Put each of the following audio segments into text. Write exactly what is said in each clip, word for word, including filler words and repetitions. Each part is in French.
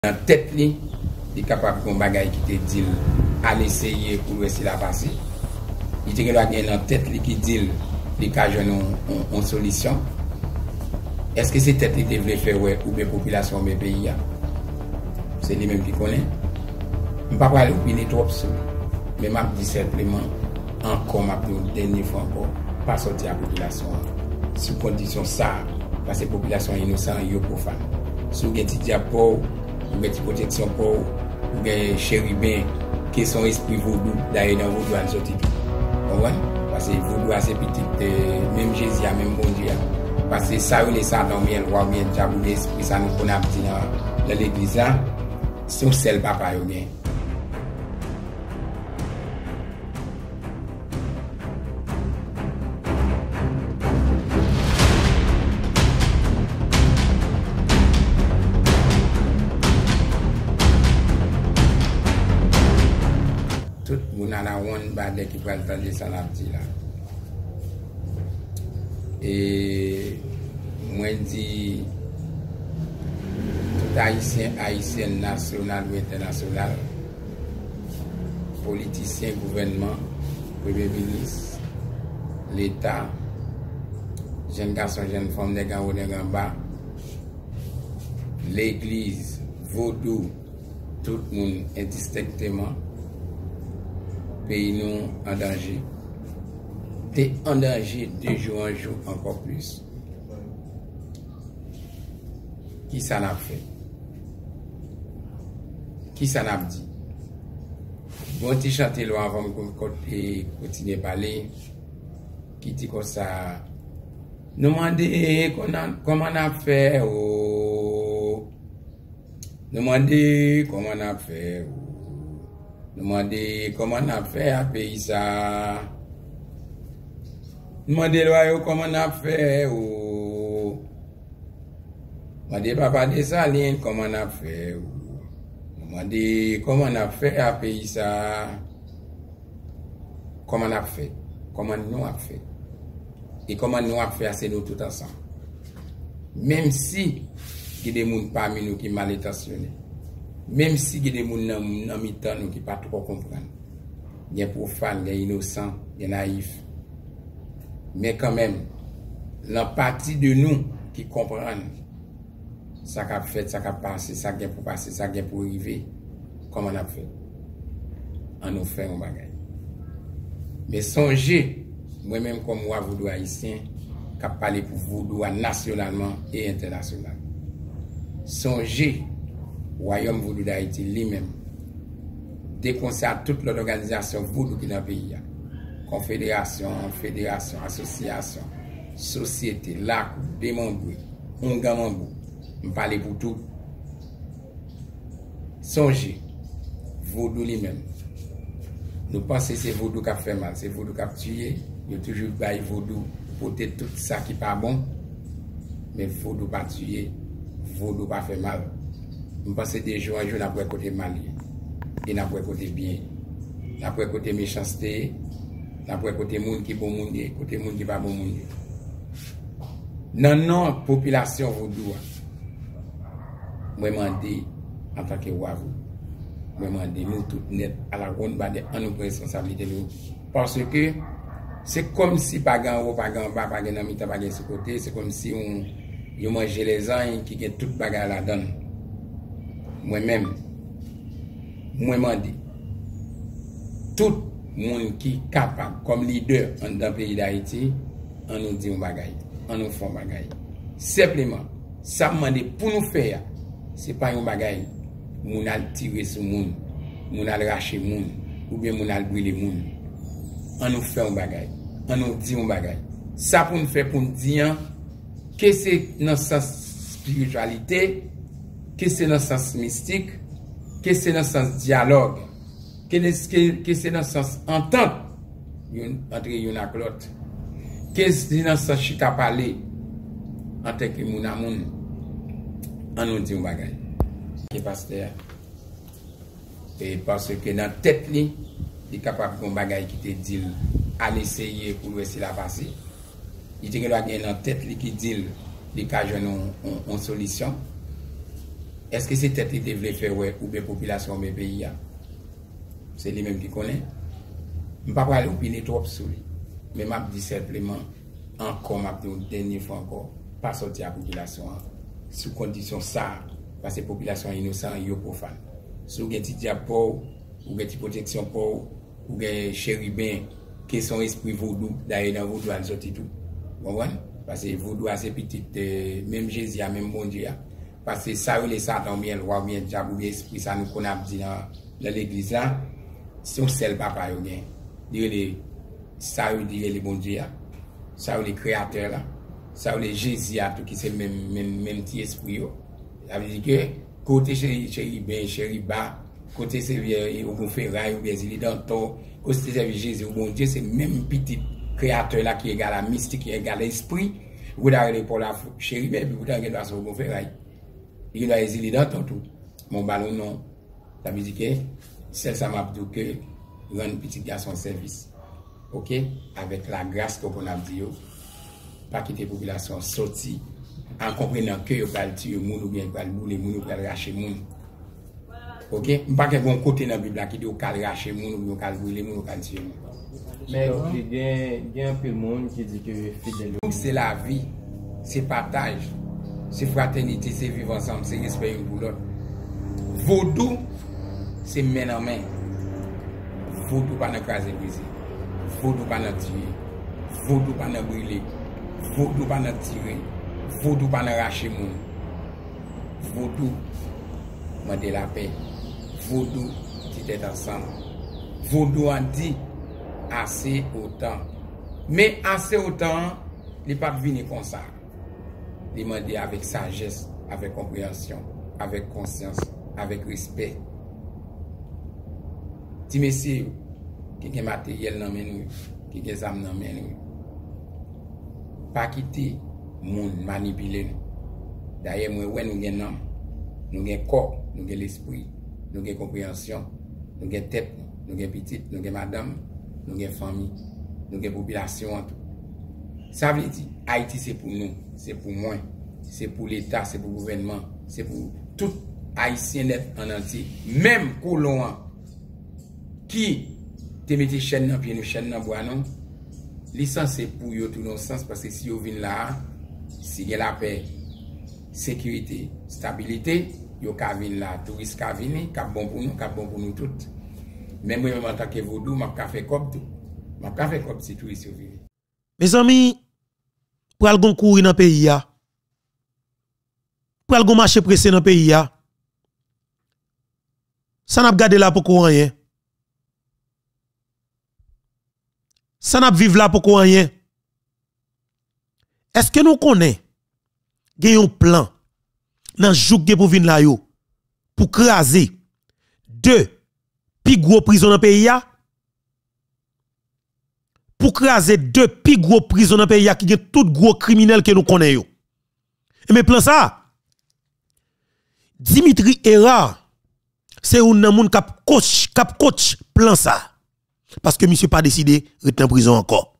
Dans tête li, il est capable de bagaille qui te dit à l'essayer pour voir si la passer. Il te doit gagner dans tête li qui dit il a une solution. Est-ce que c'est tête li te veut faire ouais ou bien population de pays là? C'est lui même qui connaît. Je ne vais pas opiner trop sur mais je dis simplement encore ma dernière fois encore pas sortir à la population sous condition ça parce que la population innocente et profane. Si vous avez des diapos, ou des protection pour ou des chérubins qui sont esprit vaudou d'ailleurs dans vaudou à sortir tout. Parce que vaudou assez petit même Jésus a même bon Dieu. Parce que ça les ça dans bien roi bien diable l'esprit ça nous connaît dans dans l'église là son seul papa yo bien. Tout le monde a la one bade qui va entendre ça la dit là. Et moi dis tout haïtien, haïtien national ou international, politicien, gouvernement, premier ministre, l'État, jeunes garçons, jeunes femmes, des gars ou des gars bas, l'église, vaudou, tout le monde indistinctement. Pays nous en danger. T'es en danger de jour en jour encore plus. Qui ça n'a fait? Qui ça n'a dit? Bon, tu chantes loin avant de continuer à parler. Qui dit comme ça? Nous demandez comment on a fait. Oh. Nous demandez comment on a fait. Oh. Demandez comment on a fait à pays ça. Demandez comment on a fait. Ou demandez papa de Saline comment on a fait. Demandez comment on a fait à pays ça. Comment on a fait. Comment nous a fait. Et comment nous a fait, c'est nous tout ensemble. Même si il y a des gens parmi nous qui sont mal intentionnés. Même si il y a des gens qui ne pas trop comprendre, il y a des profanes, il y a des innocents, il y a des naïfs. Mais quand même, la partie de nous qui comprennent ça qui a fait, ça qui a passé, ça qui a pour passer, ça qui a pour arriver, comment on a fait? On nous fait un bagage. Mais songez, moi-même comme moi, vaudou haïtien, qui a parlé pour vaudou nationalement et internationalement. Songez, Royaume Vaudou d'Haïti lui-même déconcerte toute l'organisation Vaudou qui est dans le pays. Confédération, fédération, association, société, lac, démembré, ongamambou, on parle pour tout. Songez, Vaudou lui-même. Nous pensons que c'est Vaudou qui a fait mal, c'est Vaudou qui a tué, il y a toujours bail Vaudou pour tout ça qui n'est pas bon, mais Vaudou pas tué, Vaudou pas fait mal. Je pense que des jours en jour, on a pour côté mal, et on a pour côté bien, on a pour côté méchanceté, on a pour côté monde qui est bon monde, côté monde qui n'est pas bon monde. Dans notre population vaudou, moi je demande en tant que roi, moi je demande nous tout net à la ronde bade en nous responsabilité nous, parce que c'est comme si pas grand haut, pas grand bas, pas grand mi-temps, pas grand ce côté, c'est comme si on y mangeait les ans qui ont toute bagarre la donne. Moi-même, moi demande tout le monde qui est capable, comme leader dans le pays d'Haïti, on nous dit un bagaille, on nous fait un bagaille. Simplement, ça demande pour nous faire, ce n'est pas un bagaille, on a tiré sur le monde, on a arraché le monde, ou bien on a brûlé le monde. On nous fait un bagaille, on nous dit un bagaille. Ça pour nous faire, pour nous dire que c'est notre sens spiritualité, que c'est dans le sens mystique, que c'est dans le sens dialogue, que c'est dans le sens entente entre l'un et l'autre, que c'est dans le sens chita parler entre que moun a moun, on nous dit un bagage. Que pasteur, et parce que dans la tête, il est capable de faire un bagage qui te dit à l'essayer pour voir si la passer. Il est capable de faire dans la tête qui dit il y a une solution. Est-ce que c'est tête qui veut faire ouais, ou bien population mais pays? C'est lui-même qui connaît. Je ne vais pas aller opiner trop sur lui. Mais je dis simplement, encore, je dis une dernière fois encore, pas sortir la population sous condition ça, parce que la population innocente et profane. Si vous avez un petit diable ou une petite protection pour ou un chérubin qui sont esprit vaudou, d'ailleurs dans vaudou, elle sortit tout. Vous comprenez? Parce que vaudou a ses petites, euh, même Jésus, même bon Dieu. Parce que ça, les Satan, bien le roi, bien le diable, bien l'esprit, ça nous qu'on a dit dans, dans l'église là, c'est un seul papa, il y a ça, il y a les bon Dieu, ça, les créateurs là, ça, les Jésus, tout qui c'est même, même, même petit esprit. Ça veut dire que, côté chérubin, chériba, côté c'est au bon ferraille, ou bien il est dans ton, côté c'est Jésus, au bon Dieu, c'est même petit créateur là qui égale la mystique, qui égale l'esprit. Vous avez pour la chérubin, puis vous avez la au bon ferraille. Il doit exiler dans ton tout. Mon ballon non. Ça veut dire que celle ça m'a dit que rendre petit garçon service. OK? Avec la grâce qu'on a dit, pas quitter la population sortie en comprenant que vous allez tuer les gens ou bien vous allez bouler les gens ou vous allez racher les gens. OK? Pas que bon côté dans la Bible qui dit vous allez racher les gens ou vous allez brûler les gens ou vous allez tuer les gens. Mais il y a un peu de monde qui dit que fidèle. C'est la vie, c'est partage. C'est fraternité, c'est vivre ensemble, c'est respect une pour l'autre. Vaudou, c'est main en main. Vaudou pas dans craser brisé. Vaudou pas dans tuer. Vaudou pas dans brûler. Vaudou pas dans tirer. Vaudou pas dans racher moun. Vaudou, demander la paix. Vaudou, qui est ensemble. Vaudou a dit assez autant. Mais assez autant, il n'est pas venu comme ça. Demander avec sagesse, avec compréhension, avec conscience, avec respect. Si messieurs, qui a matériel dans nous, qui a des âmes dans nous, pas quitter monde manipuler nous. D'ailleurs, moi, ouais, nous avons nous avons corps, nous avons l'esprit, nous avons compréhension, nous avons tête, nous avons petite, nous avons madame, nous avons famille, nous avons population. Ça veut dire, Haïti c'est pour nous, c'est pour moi, c'est pour l'État, c'est pour le gouvernement, c'est pour tout Haïtien net en entier. Même colon qui te mette chaîne dans pied, chaîne dans bois non, licence c'est pour eux tout dans le sens parce que si vous venez là, si il y a la paix, sécurité, stabilité, vous venez là, touristes qui viennent, qui bon pour nous, qui bon pour nous toutes. Même moi en tant que vaudou, je fais comme tout. Je fais comme si touristes viennent. Mes amis, pour aller courir dans le pays, pour aller marcher pressé dans le pays, ça n'a pas gardé là pour rien. Ça n'a pas vivre là pour rien. Est-ce que nous connaissons un plan dans jouk pour venir là yo pour craser deux plus gros prisons dans le pays? Pour craser deux plus gros prisons dans le pays qui sont tout gros criminels que nous connaissons. Et mais plan ça, Dimitri Era, c'est un monde qui coach, cap coach plan ça. Parce que monsieur pas décidé de rester en prison encore.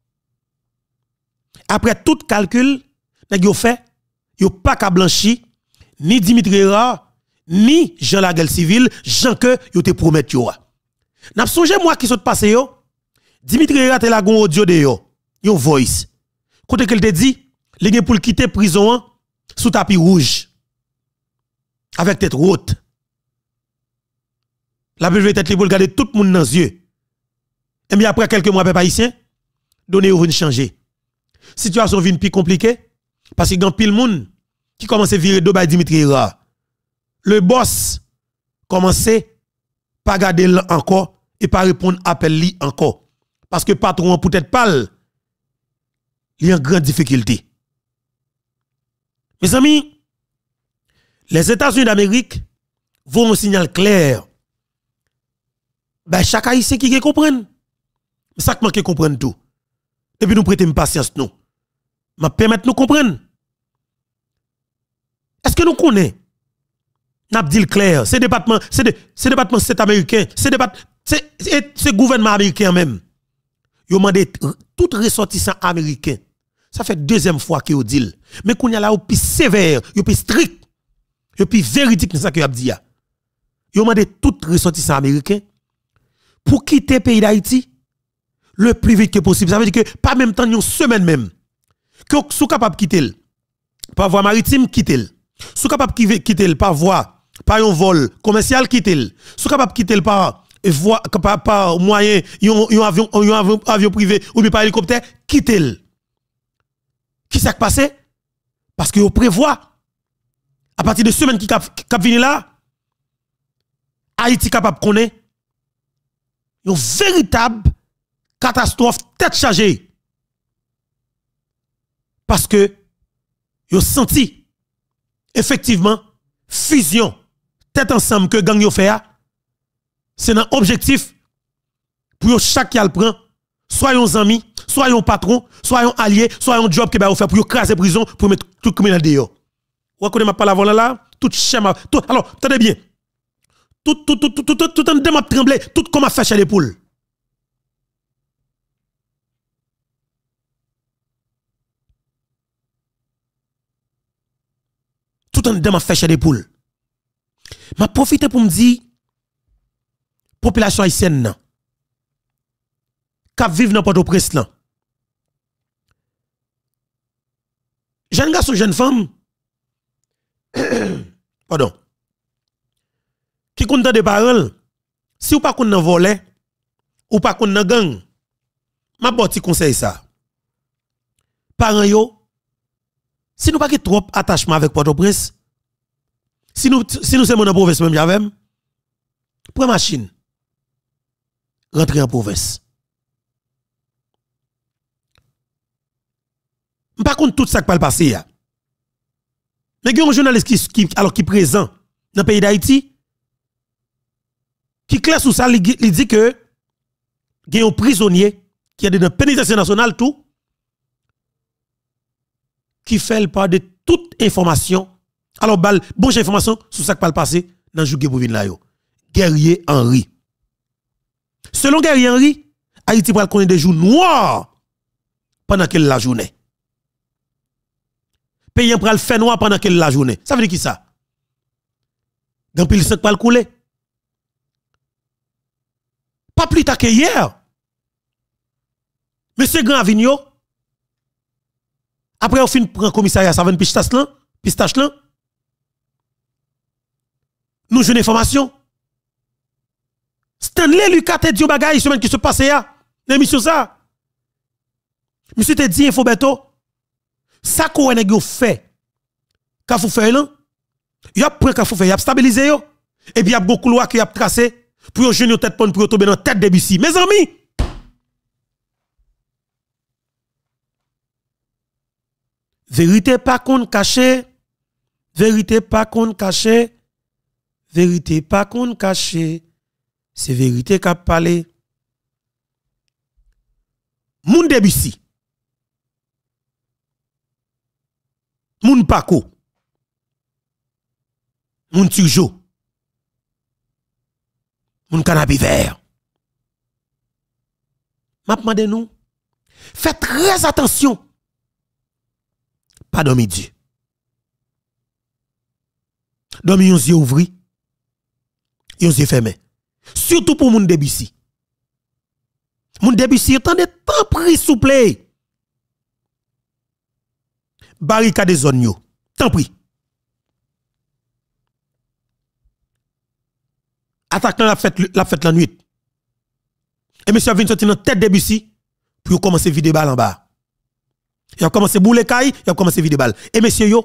Après tout calcul, vous fait, vous pas qu'à blanchir ni Dimitri Era, ni Jean Laguerre civil, Jean que vous te promettent yo. N'a songé moi qui sont passé yo. Dimitri Era te la gon audio de yo, yon voice. Côté qu'elle te dit, li gen pour quitter prison sous tapis rouge. Avec tête haute. La belle tête li pour regarder tout le monde dans les yeux. Et bien après quelques mois peuple haïtien, donner vient changer. Situation vient plus compliquée parce que grand pile monde qui commence à virer de bay Dimitri Era. Le boss commence pas garder encore et pas répondre appel li encore. Parce que patron peut-être pas, il y a une grande difficulté. Mes amis, les États-Unis d'Amérique vont un signal clair. Ben, chaque haïtien qui comprenne. Mais ça qui manque comprendre tout. Depuis nous prêter une patience, nous. Mais permettre nous comprendre. Est-ce que nous connaissons? N'a dit clair, c'est département, c'est de, c'est département c'est américain, c'est département, c'est, c'est gouvernement américain même. Yo mandé tout ressortissant américain. Ça fait deuxième fois que yo dit. Mais qu'on y a là au plus sévère, yo plus strict. et puis véridique dans ça que y a dit. Yo demandé tout ressortissant américain pour quitter le pays d'Haïti le plus vite que possible. Ça veut dire que pas même temps une semaine même que sont capable quitter par voie maritime quitter. Sont capable quitter par voie par un vol commercial quitter. Sont capable quitter par voie par, par moyen un avion un avion, avion privé ou bien par hélicoptère quitter. Qui s'est passé? Parce que vous prévoit à partir de semaine qui cap cap venir là Haïti capable connaître une véritable catastrophe tête chargée. Parce que vous senti effectivement fusion tête ensemble que gang yo fait c'est un objectif pour chaque qui le prend soit un ami, soit un patron, soit un allié, soit un job que ba faire pour craser prison pour mettre tout criminel dehors. Vous connaissez ma parole là, tout schéma tout alors attendez bien. Tout tout tout tout tout tout un démat tremblé, tout comme a fait chez les poules. Tout un démat fait chez les poules. M'a profité pour me dire population haïtienne nan qui vivent dans Port-au-Prince là. Jeune garçon, jeune femme pardon. Qui compte de paroles, si ou pas qu'on nan volé ou pas qu'on nan gang, m'a boti conseil ça. Parents yo, si nous pas trop attachement avec Port-au-Prince, si nous si nous sommes dans province même j'avais, prends machine. Rentrer en province. Par contre tout ça qui va passer ya. Mais il y a un journaliste qui, qui alors qui présent dans le pays d'Haïti qui classe sous ça, il dit que il y a un prisonnier qui est dans la pénitentiaire nationale tout qui fait le pas de toute information. Alors bal bonne information sur ça qui va passer dans jour pour venir là yo. Guerrier Henry. Selon Guerrier Henry, Haïti va connaître des jours noirs pendant quelle la journée. Pays pral fait noir pendant quelle la journée. Ça veut dire qui ça? Gan pile sang pral couler. Pas plus tard que hier. Monsieur Grand Avignon, après on fin prend commissariat Savane Pistache là, Pistache là. Nous j'ai une information. Stanley Lucas te dit bagay semaine qui se passe là. L'émission ça. Monsieur te dit info beto. Ça qu'on a fait. Quand vous faites là, il y a pris quand vous faites, il y a stabilisé yo. Et puis il y a beaucoup de lois qui a tracé pour yo jeune tête pour tomber dans tête de Bussi. Mes amis, vérité pas qu'on caché, vérité pas qu'on caché, vérité pas qu'on caché, c'est vérité qu'a parlé. Moun Debussy, moun Paco, moun Turjo, moun Canapé Vert. M'a demandé nous, faites très attention. Pas dormir Dieu. Dormir yon yeux ouvri, yon yeux fermé. Surtout pour moun Debussy. Moun Debussy, attendez, tant pris souple. Barricade zone yo. Tant pris. Attaque la fête la fête la nuit. Et monsieur vient sortir dans tête Debussy pour commencer vider balle en bas. Il a commencé bouler caille, il a commencé vider balle. Et monsieur yo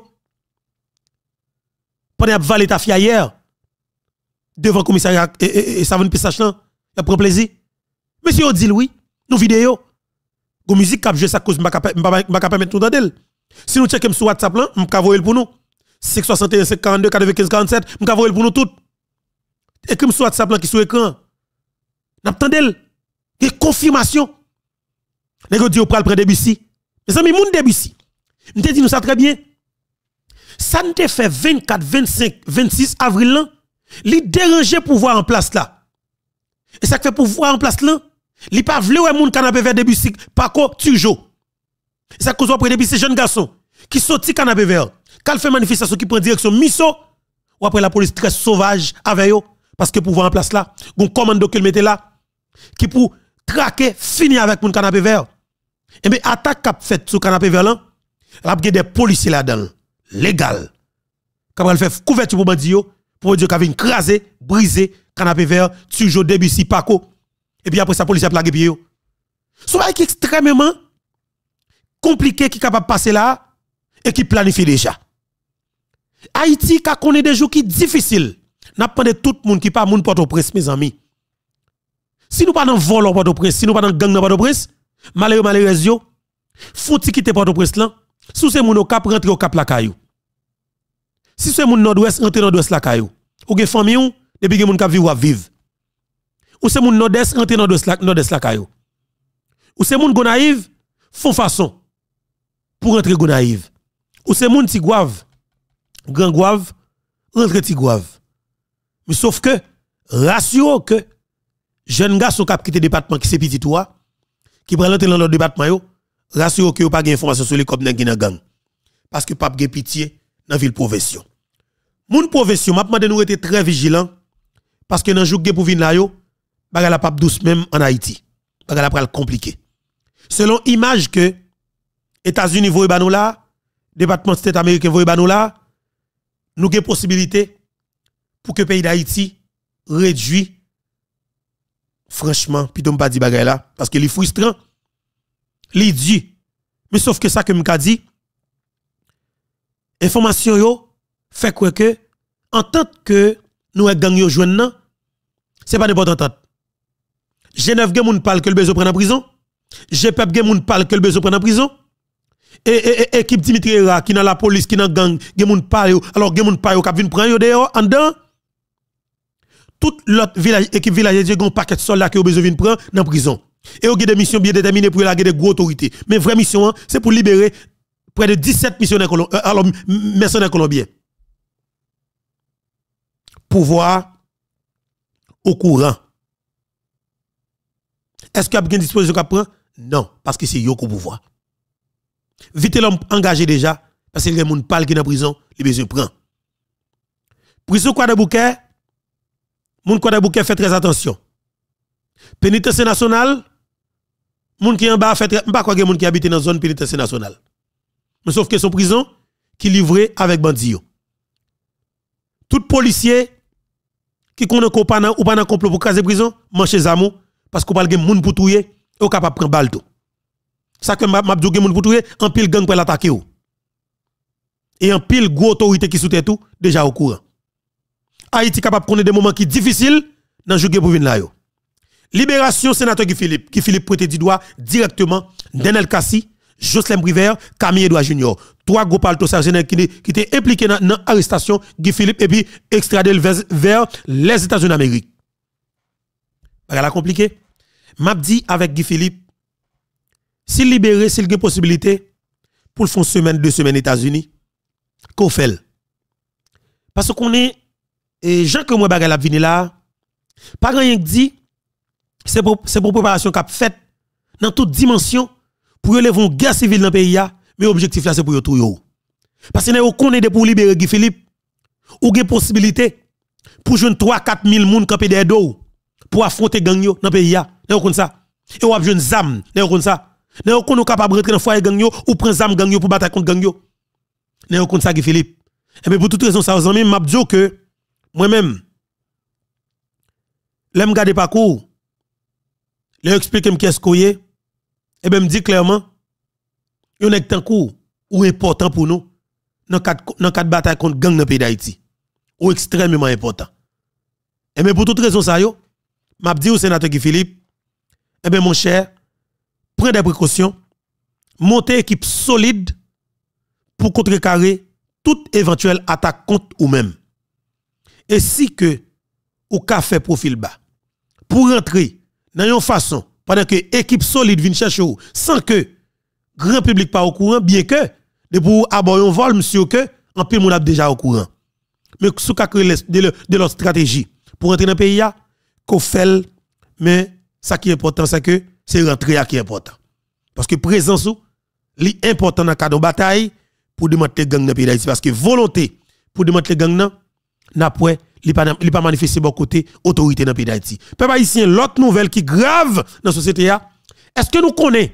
pendant valet ta fille hier devant le commissariat et, et, et Savane Pistache là, il a pris plaisir. Monsieur dit oui, nous vidéo. Go musique cap jouer ça cause m'a pas permettre tout d'elle. Si nous checkons sur WhatsApp là, m'ka voyer pour nous. cinq soixante et un cinq quarante-deux quatre-vingt-quinze quarante-sept, m'ka voyer pour nous tout. Écrit sur WhatsApp là qui sur écran. N'attendel. Il y a confirmation. Nego dit au pral près Debussy. Mes amis moun Debussy. M'te dit nous ça très bien. Ça ne te fait vingt-quatre, vingt-cinq, vingt-six avril là, li déranger pouvoir en place là. Et ça fait pouvoir en place là, li pas vle ouais moun canapé vers Debussy, pas ko Turjo. Et ça cause après Debussy jeune garçon qui sorti canapé vert, k'al fait manifestation qui prend direction Misso ou après la police très sauvage avec eux, parce que pouvoir en place là, un commando qu'elle mettait là, qui pour traquer, finir avec mon canapé vert. Et bien, attaque qu'a fait sur canapé vert là, il y a des policiers là-dedans, légal. Quand elle fait couverture pour bandit pour dire qu'il a craser, briser, canapé vert, toujours début si Paco. Et puis après, sa police a plagué pied. C'est un extrêmement compliqué qui est capable de passer là et qui planifie déjà. Haïti, quand on est des jours qui sont difficiles, n'a pas de tout le monde qui pas moun Port-au-Prince, mes amis. Si nous pas dans vol au Port-au-Prince, si nous pas dans gang dans Port-au-Prince, malheureux, malheureux, faut quitter Port-au-Prince là, si c'est moun au cap, rentre au cap la caillou. Si c'est moun nord-ouest, rentre nord-ouest la caillou. Ou gen famille ou, depuis que moun k'ap vivre vivre. Ou c'est moun nord-est, rentre nord-ouest la, nord-est la caillou. Ou c'est moun Gonaïve, font façon pour rentrer Gonaïve. Ou c'est moun Tigouave, Grand Gouave, rentre Tigouave. Mais sauf que, ratio que, jeune gars qui quitte le département qui c'est petit toi, qui prend l'entrée dans le département yo, ratio que yo pas d'information sur les cop qui nan gang. Parce que pas de pitié dans ville profession. Moun profession, m'a demandé nous être très vigilants parce que dans jour pour venir là yo, bagala pas douce même en Haïti. Bagala pral compliqué. Selon image que États-Unis voye ba nous là, département state américain voye ba nous là, nous avons possibilité pour que le pays d'Haïti réduit franchement, puis on pas dit bagay là parce que les frustrant, li dit. Mais sauf que ça que m'ka dit information yo fait quoi que en tant que nous gang yo joine nan, c'est pas n'importe entente. Genève gen moun parle que le besoin prendre en prison. G P E P gen moun parle que le besoin prendre en prison. Et, et, et équipe Dimitri Ra qui dans la police qui dans gang gen moun parle alors gen moun parle k'ap vinn prendre yo dehors en dedans. Toute l'autre village équipe village de gon paquet de soldats qui ont besoin vinn prendre dans prison. Et ont des missions bien déterminées pour la des grosses autorités. Mais vraie mission c'est pour libérer près de dix-sept missionnaires colombiens, euh, alors mercenaires colombiens. Pouvoir au courant. Est-ce qu'il y a une disposition qu'on prend? Non, parce que c'est yo au pouvoir. Vite l'homme engagé déjà, parce que les gens parlent qui dans la prison, les besoins prend. Prison quoi de bouquet? Moun quoi de bouquet fait très attention. Pénitentiaire nationale, moun qui en bas fait très, pas quoi moun qui habite dans zone pénitentiaire nationale. Mais sauf que son prison qui livré avec bandit. Tout policier qui connaît ou pas ou pas dans complot pour caser prison, manche zamou parce qu'on parle de moun pour touyer et capable prendre balle tout. Ça que m'a dit moun pour touyer, en pile gang pour l'attaquer ou. Et en pile gros autorité qui soutient tout déjà au courant. Haïti capable connaître des moments qui difficiles dans jouer pour venir là yo. Libération sénateur Guy Philippe, Guy Philippe pointé du doigt directement Denel Kassi, Jocelyn Briver, Camille Edouard Junior. Trois gros palto sargenel qui qui étaient impliqués dans l'arrestation Guy Philippe et puis extradé vers, vers les États-Unis d'Amérique. Bagala compliqué. M'a dit avec Guy Philippe s'il libéré, s'il y a possibilité pour le faire une semaine, deux semaines aux États-Unis, qu'on fait. Parce qu'on est et Jean que moi bagala vini là, pas rien dit c'est pour c'est pour préparation qu'a fait dans toute dimension pour lever une guerre civile dans le pays, mais l'objectif là c'est pour tout yo. Parce que nous connaissons pour libérer Guy Philippe, ou une possibilité pour jouer trois à quatre mille moun campé des dos pour affronter gang yo dans le pays. Nous connaissons ça. Et ou jouer zam, nous connaissons ça. Nous connaissons capable rentrer dans foyer gang yo ou prendre zam gang yo pour battre contre gang yo. Nous connaissons ça Guy Philippe. Et bien pour toute raison ça aux amis, m'a dit que moi-même l'aime garder parcours. Leur explique qu'est-ce qu'on est. Et bien me dit clairement yon est tant coup ou important pour nous dans quatre dans quatre batailles contre gang dans le pays d'Haïti. Ou extrêmement important. Et bien pour toute raison ça yo, m'a dit au sénateur Guy Philippe, eh bien mon cher, prends des précautions, montez équipe solide pour contrecarrer toute éventuelle attaque contre ou même. Et si que ou ka fait profil bas pour rentrer dans une façon pendant que équipe solide vient chercher ou, sans que grand public pas au courant, bien que de pour aborder un vol monsieur que en pile moun a déjà au courant. Mais sous ka de de leur stratégie pour entrer dans le pays a qu'on fait, mais ça qui est important c'est que c'est rentrer qui est important. Parce que présence ou li important dans cadre de bataille pour démanteler gang dans le pays d'Haïti parce que volonté pour démanteler gang nan n'après il pas il pas manifester bon côté autorité dans le pays d'Haïti. Peuple haïtien, l'autre nouvelle qui grave dans la société est-ce que nous connaissons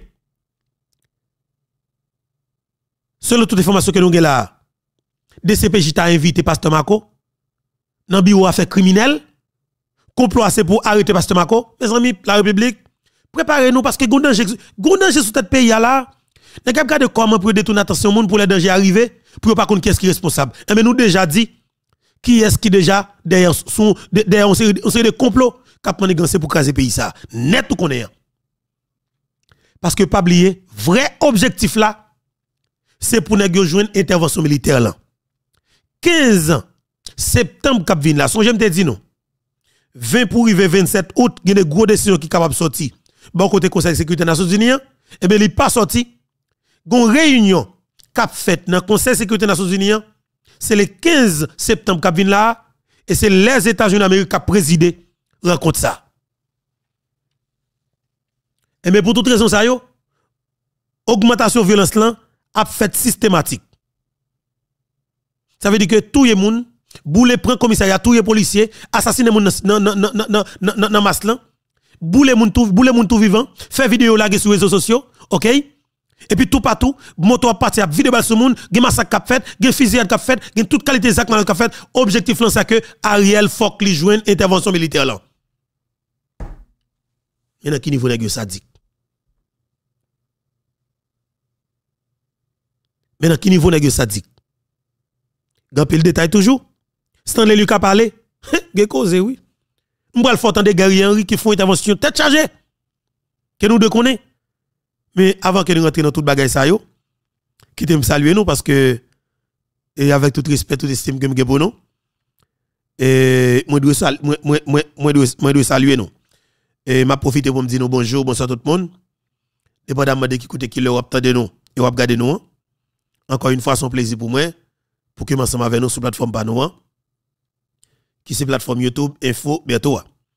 selon toute information que nous avons là, D C P J t'a invité Pasteur Marco dans le bureau affaires criminelles, complot c'est pour arrêter Pasteur Marco. Mes amis, la République, préparez-nous parce que gon danger gon danger sur tête pays là. N'a pas regarder comment pour détourner attention monde pour les dangers arriver, pour pas connaître qui est qui est responsable. Et mais nous déjà dit qui est-ce qui déjà derrière son derrière on série de complots cap manigancer pour craser pays ça. Net tout connaît. Parce que pas oublier, vrai objectif là c'est pour nous joindre intervention militaire là. quinze septembre cap vinn là, songez me dit non. vingt pour arriver vingt-sept août, il y a des gros décisions qui capable sortir. Bon côté Conseil de sécurité des Nations Unies, et bien il pas sorti. Gon réunion cap fait dans Conseil de sécurité des Nations Unies, c'est le quinze septembre cap vinn là et c'est les États-Unis d'Amérique qui présidé rencontre ça. Et mais pour toute raison ça yo, augmentation violence là a fait systématique. Ça veut dire que tout le monde boule prend commissariat, tout les policiers, assassiner moun nan nan nan nan nan nan masse là, boule moun tout boule moun tout vivant, fait vidéo là sur les réseaux sociaux, OK? Et puis tout partout, moto a parti a vidéo bal sur moun, gen massacre k'ap fait, gen fusillade k'ap fait, gen toute qualité zak k'ap fait, objectif là c'est que Ariel faut li joine intervention militaire là. Mais dans qui niveau nèg sadique? Mais dans qui niveau nèg sadique? Gan pile détail toujours. Stanley Lucas parler, gen cause oui. M'bral faut entendre guerrier Henri qui font intervention tête chargée. Que nous deux connaît. Mais avant que nous rentrions dans toute bagaille ça yo, quittez me saluer nous parce que et avec tout respect, tout estime que me pour nous. Et moi dois saluer moi moi moi moi dois saluer nous. Et m'a profiter pour me dire nous bonjour, bonsoir tout le monde. Dépendamment de qui écoute qui le attendez nous et va regarder nous. Encore une fois son plaisir pour moi pour que ensemble avec nous sur plateforme Panoa qui c'est plateforme YouTube info bientôt.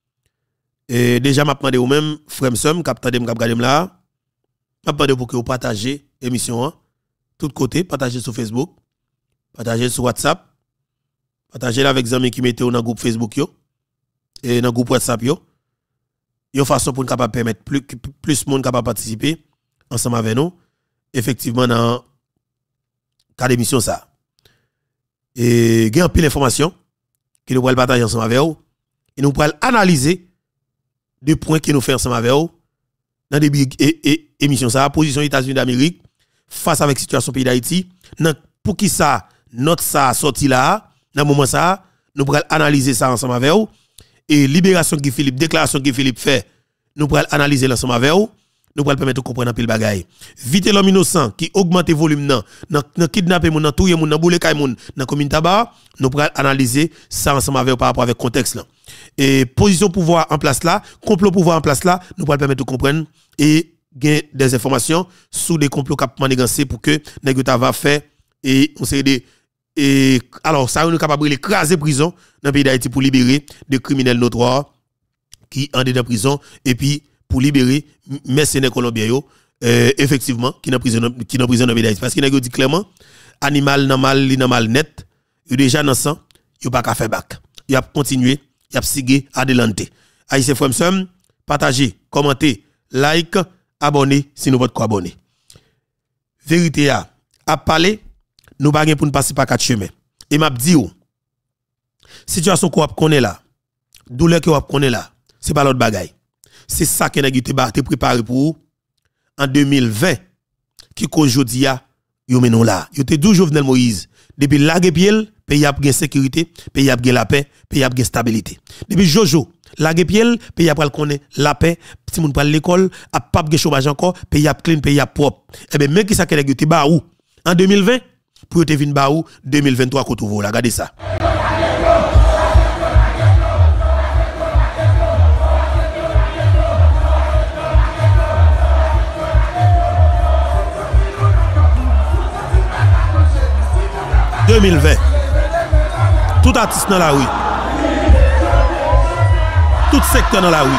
Et déjà m'a demandé ou même frère Sam cap tande me cap regarder là. M'a demandé pour que vous partagez l'émission tout côté, partagez sur Facebook, partagez sur WhatsApp, partagez avec les amis qui mettez dans le groupe Facebook yo et dans le groupe WhatsApp yo. Une façon pour nous capable permettre plus plus monde capable participer ensemble avec nous effectivement dans cas d'émission ça. Et il y a un peu d'informations que nous pourrons partager ensemble avec vous et nous pourrons analyser deux points que nous faisons ensemble avec vous dans des émissions ça, position États-Unis d'Amérique face avec la situation pays d'Haïti. Pour qui ça, notre ça sorti là, dans le moment ça, nous pourrons analyser ça ensemble avec vous. Et libération Guy Philippe, déclaration Guy Philippe fait, nous pourrons analyser l'ensemble avec vous. Nous pourrons permettre de comprendre un peu le bagaille. Vite l'homme innocent qui augmente le volume dans dans kidnapper moun, dans touyer moun, dans boule kay moun, dans commune tabac, nous pourrons analyser ça ensemble avec par rapport avec contexte là. Et position pouvoir en place là, complot pouvoir en place là, nous pourrons permettre de comprendre et gagner des informations sur des complots cap manigancé pour que nèg ta va faire et on sait des et alors ça nous capable d'écraser prison dans le pays d'Haïti pour libérer des criminels notoires qui en dedans prison et puis pour libérer mercenaires colombiens yo euh, effectivement qui dans prison qui dans prison dans pays d'Haïti parce que nèg dit clairement animal nan mal li nan mal net yo déjà dans sang yo pas ka faire bac y a continuer y a sigé adelante haïtien frère m'sem partager commenter like abonner si nous votre abonner vérité a a parler nous pas pour nous passer par quatre chemins et m'a dit ou situation qu'on connaît là douleur que on connaît là c'est pas l'autre bagaille. C'est ça que nèg te préparé pour en deux mille vingt qui qu'aujourd'hui a yo menon là. Yo te dou Jovenel Moïse depuis la pied pays a gen sécurité, pays a gen la paix, pays a gen stabilité. Depuis Jojo la pied pays a pral connaît la paix, petit moun pral l'école, a pas gen chômage encore, pays a clean, pays a propre. Et ben même qui ça que nèg te ba ou en deux mille vingt pour te vinn ba ou deux mille vingt-trois ko trouve là. Regardez ça. deux mille vingt. Tout artiste dans la rue. Tout secteur dans la rue.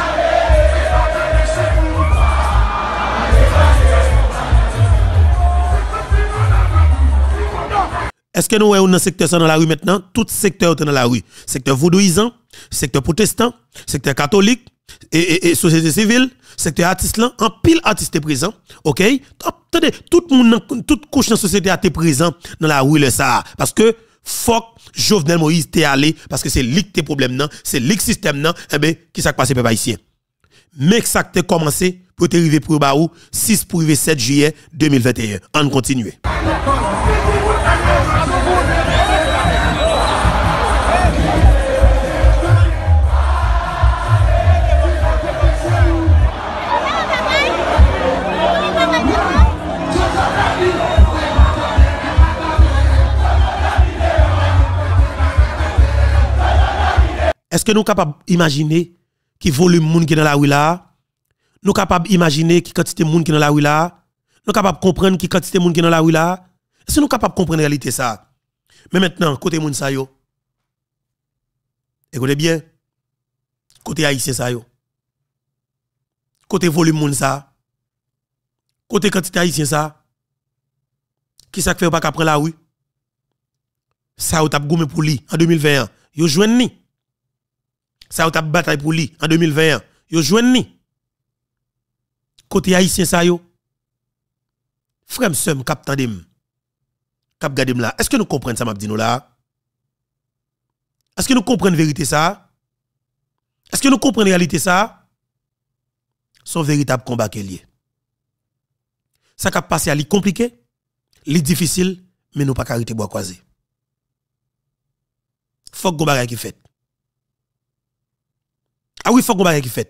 Est-ce que nous sommes dans le secteur dans la rue maintenant? Tout secteur est dans la rue. Secteur vaudouisant, secteur protestant, secteur catholique, et, et, et société civile, secteur artiste là, en pile artiste présent. OK? Attendez, tout le monde, toute couche de la société a été présent dans la rue le ça. Parce que, fuck, Jovenel Moïse t'est allé, parce que c'est lui qui problème non, c'est lui qui système non, eh ben, qui s'est passé peuple haïtien. Mais que ça a commencé pour te arriver pour Baou, six pour arriver sept juillet deux mille vingt et un. On continue. Est-ce que nous sommes capables d'imaginer qui volume moun qui dans la rue là? Nous sommes capables d'imaginer qui quantité moun qui dans la rue là? Nous sommes capables de comprendre qui quantité moun qui dans la rue là? Est-ce que nous sommes capables de comprendre la réalité ça? Mais maintenant, côté moun sa yo, écoutez bien, côté haïtien sa yo, côté volume moun sa, côté quantité haïtien ça, qui ça fait pas qu'à prendre la rue? Ça ou tap goumé pour lui en deux mille vingt et un, yo joine ni. Ça ou tap bataille pour lui en deux mille vingt et un, yo joine ni. Côté haïtien ça yo, frère m'sem kap tandem, kap gadem là. Est-ce que nous comprenons ça m'a dit nous là? Est-ce que nous comprenons la vérité ça? Est-ce que nous comprenons la réalité ça? Son véritable combat qu'elle est. Ça qui a passé à li compliqué, li difficile, mais nous pas carité bois croisé. Faut que bagay qui fait. Ah oui, faut que bagay qui fait.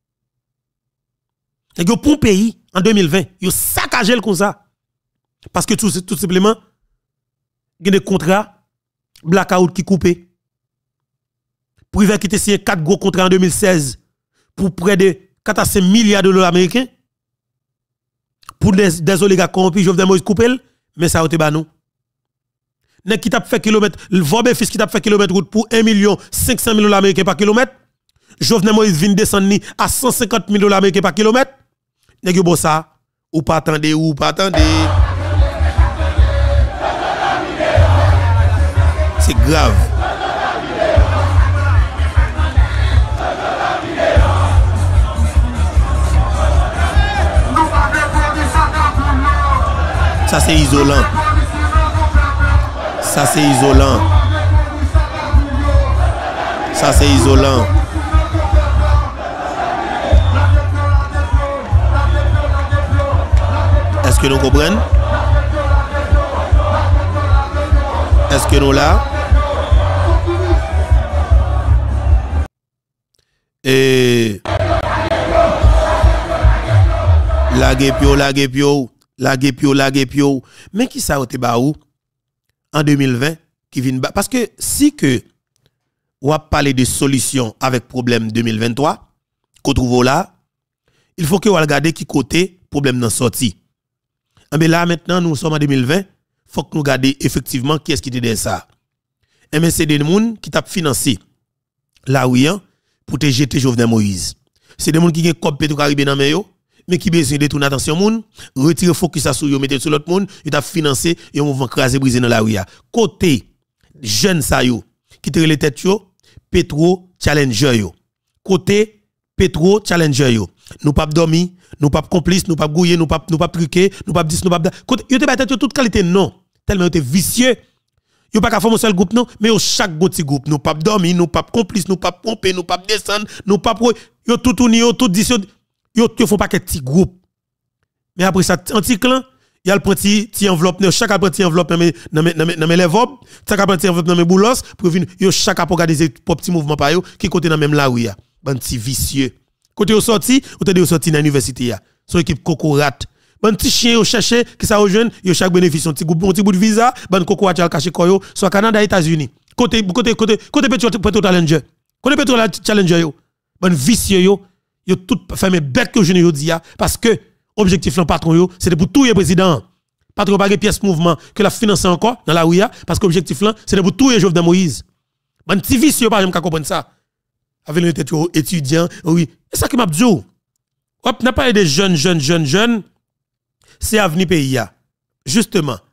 Et pour un pays en deux mille vingt, yo saccagé le comme ça. Parce que tout, tout simplement, il y a des contrats blackout qui coupé. Privé qui a signé quatre gros contrats en deux mille seize pour près de quatre à cinq milliards de dollars américains. Pour des, des oligarques corrompus, Jovenel Moïse coupé, mais ça a été banou. Nèg qui t'a fait kilomètre, le Vobé fils qui t'a fait kilomètre route pour un million cinq cent mille dollars américains par kilomètre. Jovenel Moïse vient descendre ni à cent cinquante mille dollars américains par kilomètre. Nèg yo bon ça, ou pas attendez, ou pas attendez. C'est grave. Ça c'est isolant. Ça c'est isolant. Ça c'est isolant. Est-ce que nous comprenons? Est-ce que nous là? Et la gepio, la gepio, la gepio, la gepio. Mais qui ça ote ba ou en deux mille vingt qui vient parce que si que on va parler de solutions avec problème deux mille vingt-trois qu'on trouve là, il faut que on regarder qui côté problème dans sorti. Mais là maintenant nous sommes en deux mille vingt, faut que nous regardions effectivement qui est-ce qui était derrière ça. Et mais c'est des gens qui t'a financé là oui pour te jeter Jovenel Moïse. C'est des gens qui ont comme Petro-Caribé dans main yo, mais qui besoin de tourner attention moun, retirer focus sur yo, mettre sur l'autre monde, il t'a financé et un mouvement crasé brisé dans la rue. Côté jeune sa yo qui te les tête yo, Petro Challenger yo. Côté Petro Challenger yo. Nous pas dormi, nous pas complice, nous pas gouiller, nous pas nous pas truquer, nous pas dis nous pas côté yo te battre toute qualité non, tellement yo te vicieux. Yo pas qu'à former un seul groupe non, mais au chaque petit groupe, nous pas dormi, nous pas complice, nous pas pomper, nous pas descendre, nous pas yo tout tourner, yo tout dis yo te font pas que petit groupe. Mais après ça anti clan, il y a le petit petit enveloppe, chaque petit enveloppe dans mes dans mes dans mes lèvres, chaque petit enveloppe dans mes boulos pour venir yo chaque pour garder des petits mouvements pa yo qui côté dans même là où il y a. Ban petit vicieux. Côté au sorti, ou te de sorti dans l'université ya. Son équipe cocorat. Ban petit chien yo chercher qui ça rejoindre, yo chaque bénéfice un petit groupe, un petit bout de visa, ban cocorat al cacher koyo, soit Canada, États-Unis. Côté côté côté côté Petro Petro Challenger. Côté Petro Challenger yo. Ban vicieux yo, yo tout fermé bec que jeune yo di ya parce que objectif l'en patron yo, c'était pour tout le président. Patron pas pièce mouvement que la finance encore dans la ouya parce que objectif là, c'était pour tout le Jovenel Moïse. Ban petit vicieux pas jamais comprendre ça. Avec les étudiants, oui. C'est ça qui m'a dit. On n'a pas des jeunes, jeunes, jeunes, jeunes. C'est avenir pays. Justement.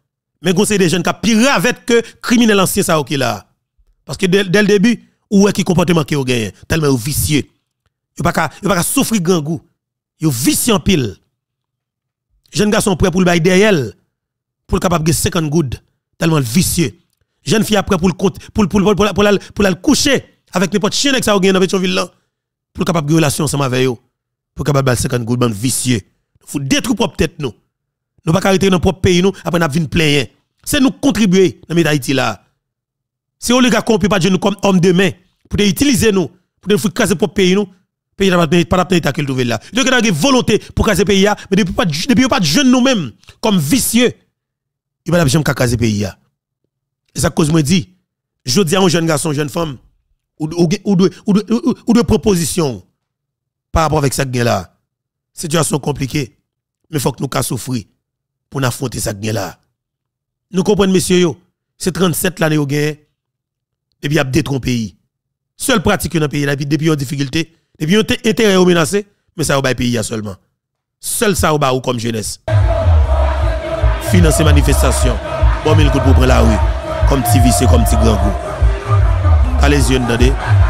Mais conseil des jeunes qui pire avec que criminel ancien ça qui là. Parce que dès, dès le début, où est qui comportement qui ont gagné tellement vicieux. Yo pas yo pas souffrir grand goût. Yo vicieux en pile. Jeune garçon prêt pour le bail derrière pour capable de cinquante good tellement vicieux. Jeune fille après pour le compte pour pour pour pour pour pour le coucher avec n'importe chien que ça gagné dans Pétionville là pour capable de relation ensemble avec eux pour capable de cinquante good bande vicieux. Faut détruire propre tête nous. Nous pas arrêter dans propre pays nous après n'a vinn plein. C'est nous contribuer dans pays d'Haïti là. C'est eux les gars qu'on peut pas nous comme homme de main pour utiliser nous pour nous faire casser propre pays nous. Pays n'a pas pas état qu'il trouve là. Donc il y a une volonté pour casser pays là mais depuis pas depuis pas de jeunes nous-mêmes comme vicieux. Il va jamais casser pays là. Et ça cause moi dit je dis à un jeune garçon, jeune femme ou ou ou de ou de ou de proposition par rapport avec ça gain là. Situation compliquée mais faut que nous cas souffrir pour nous affronter ça gain là. Nous comprenons messieurs yo, c'est trente-sept l'année au gain et puis il y a détruit pays. Seule pratique dans le pays là depuis en difficulté, depuis ont intérêt au menacé, mais ça au bail pays seulement. Seul ça au ba ou comme jeunesse. Financer manifestation. Bon mille coups pour prendre la rue comme petit vicieux comme petit grand goût. T'as les yeux dedans.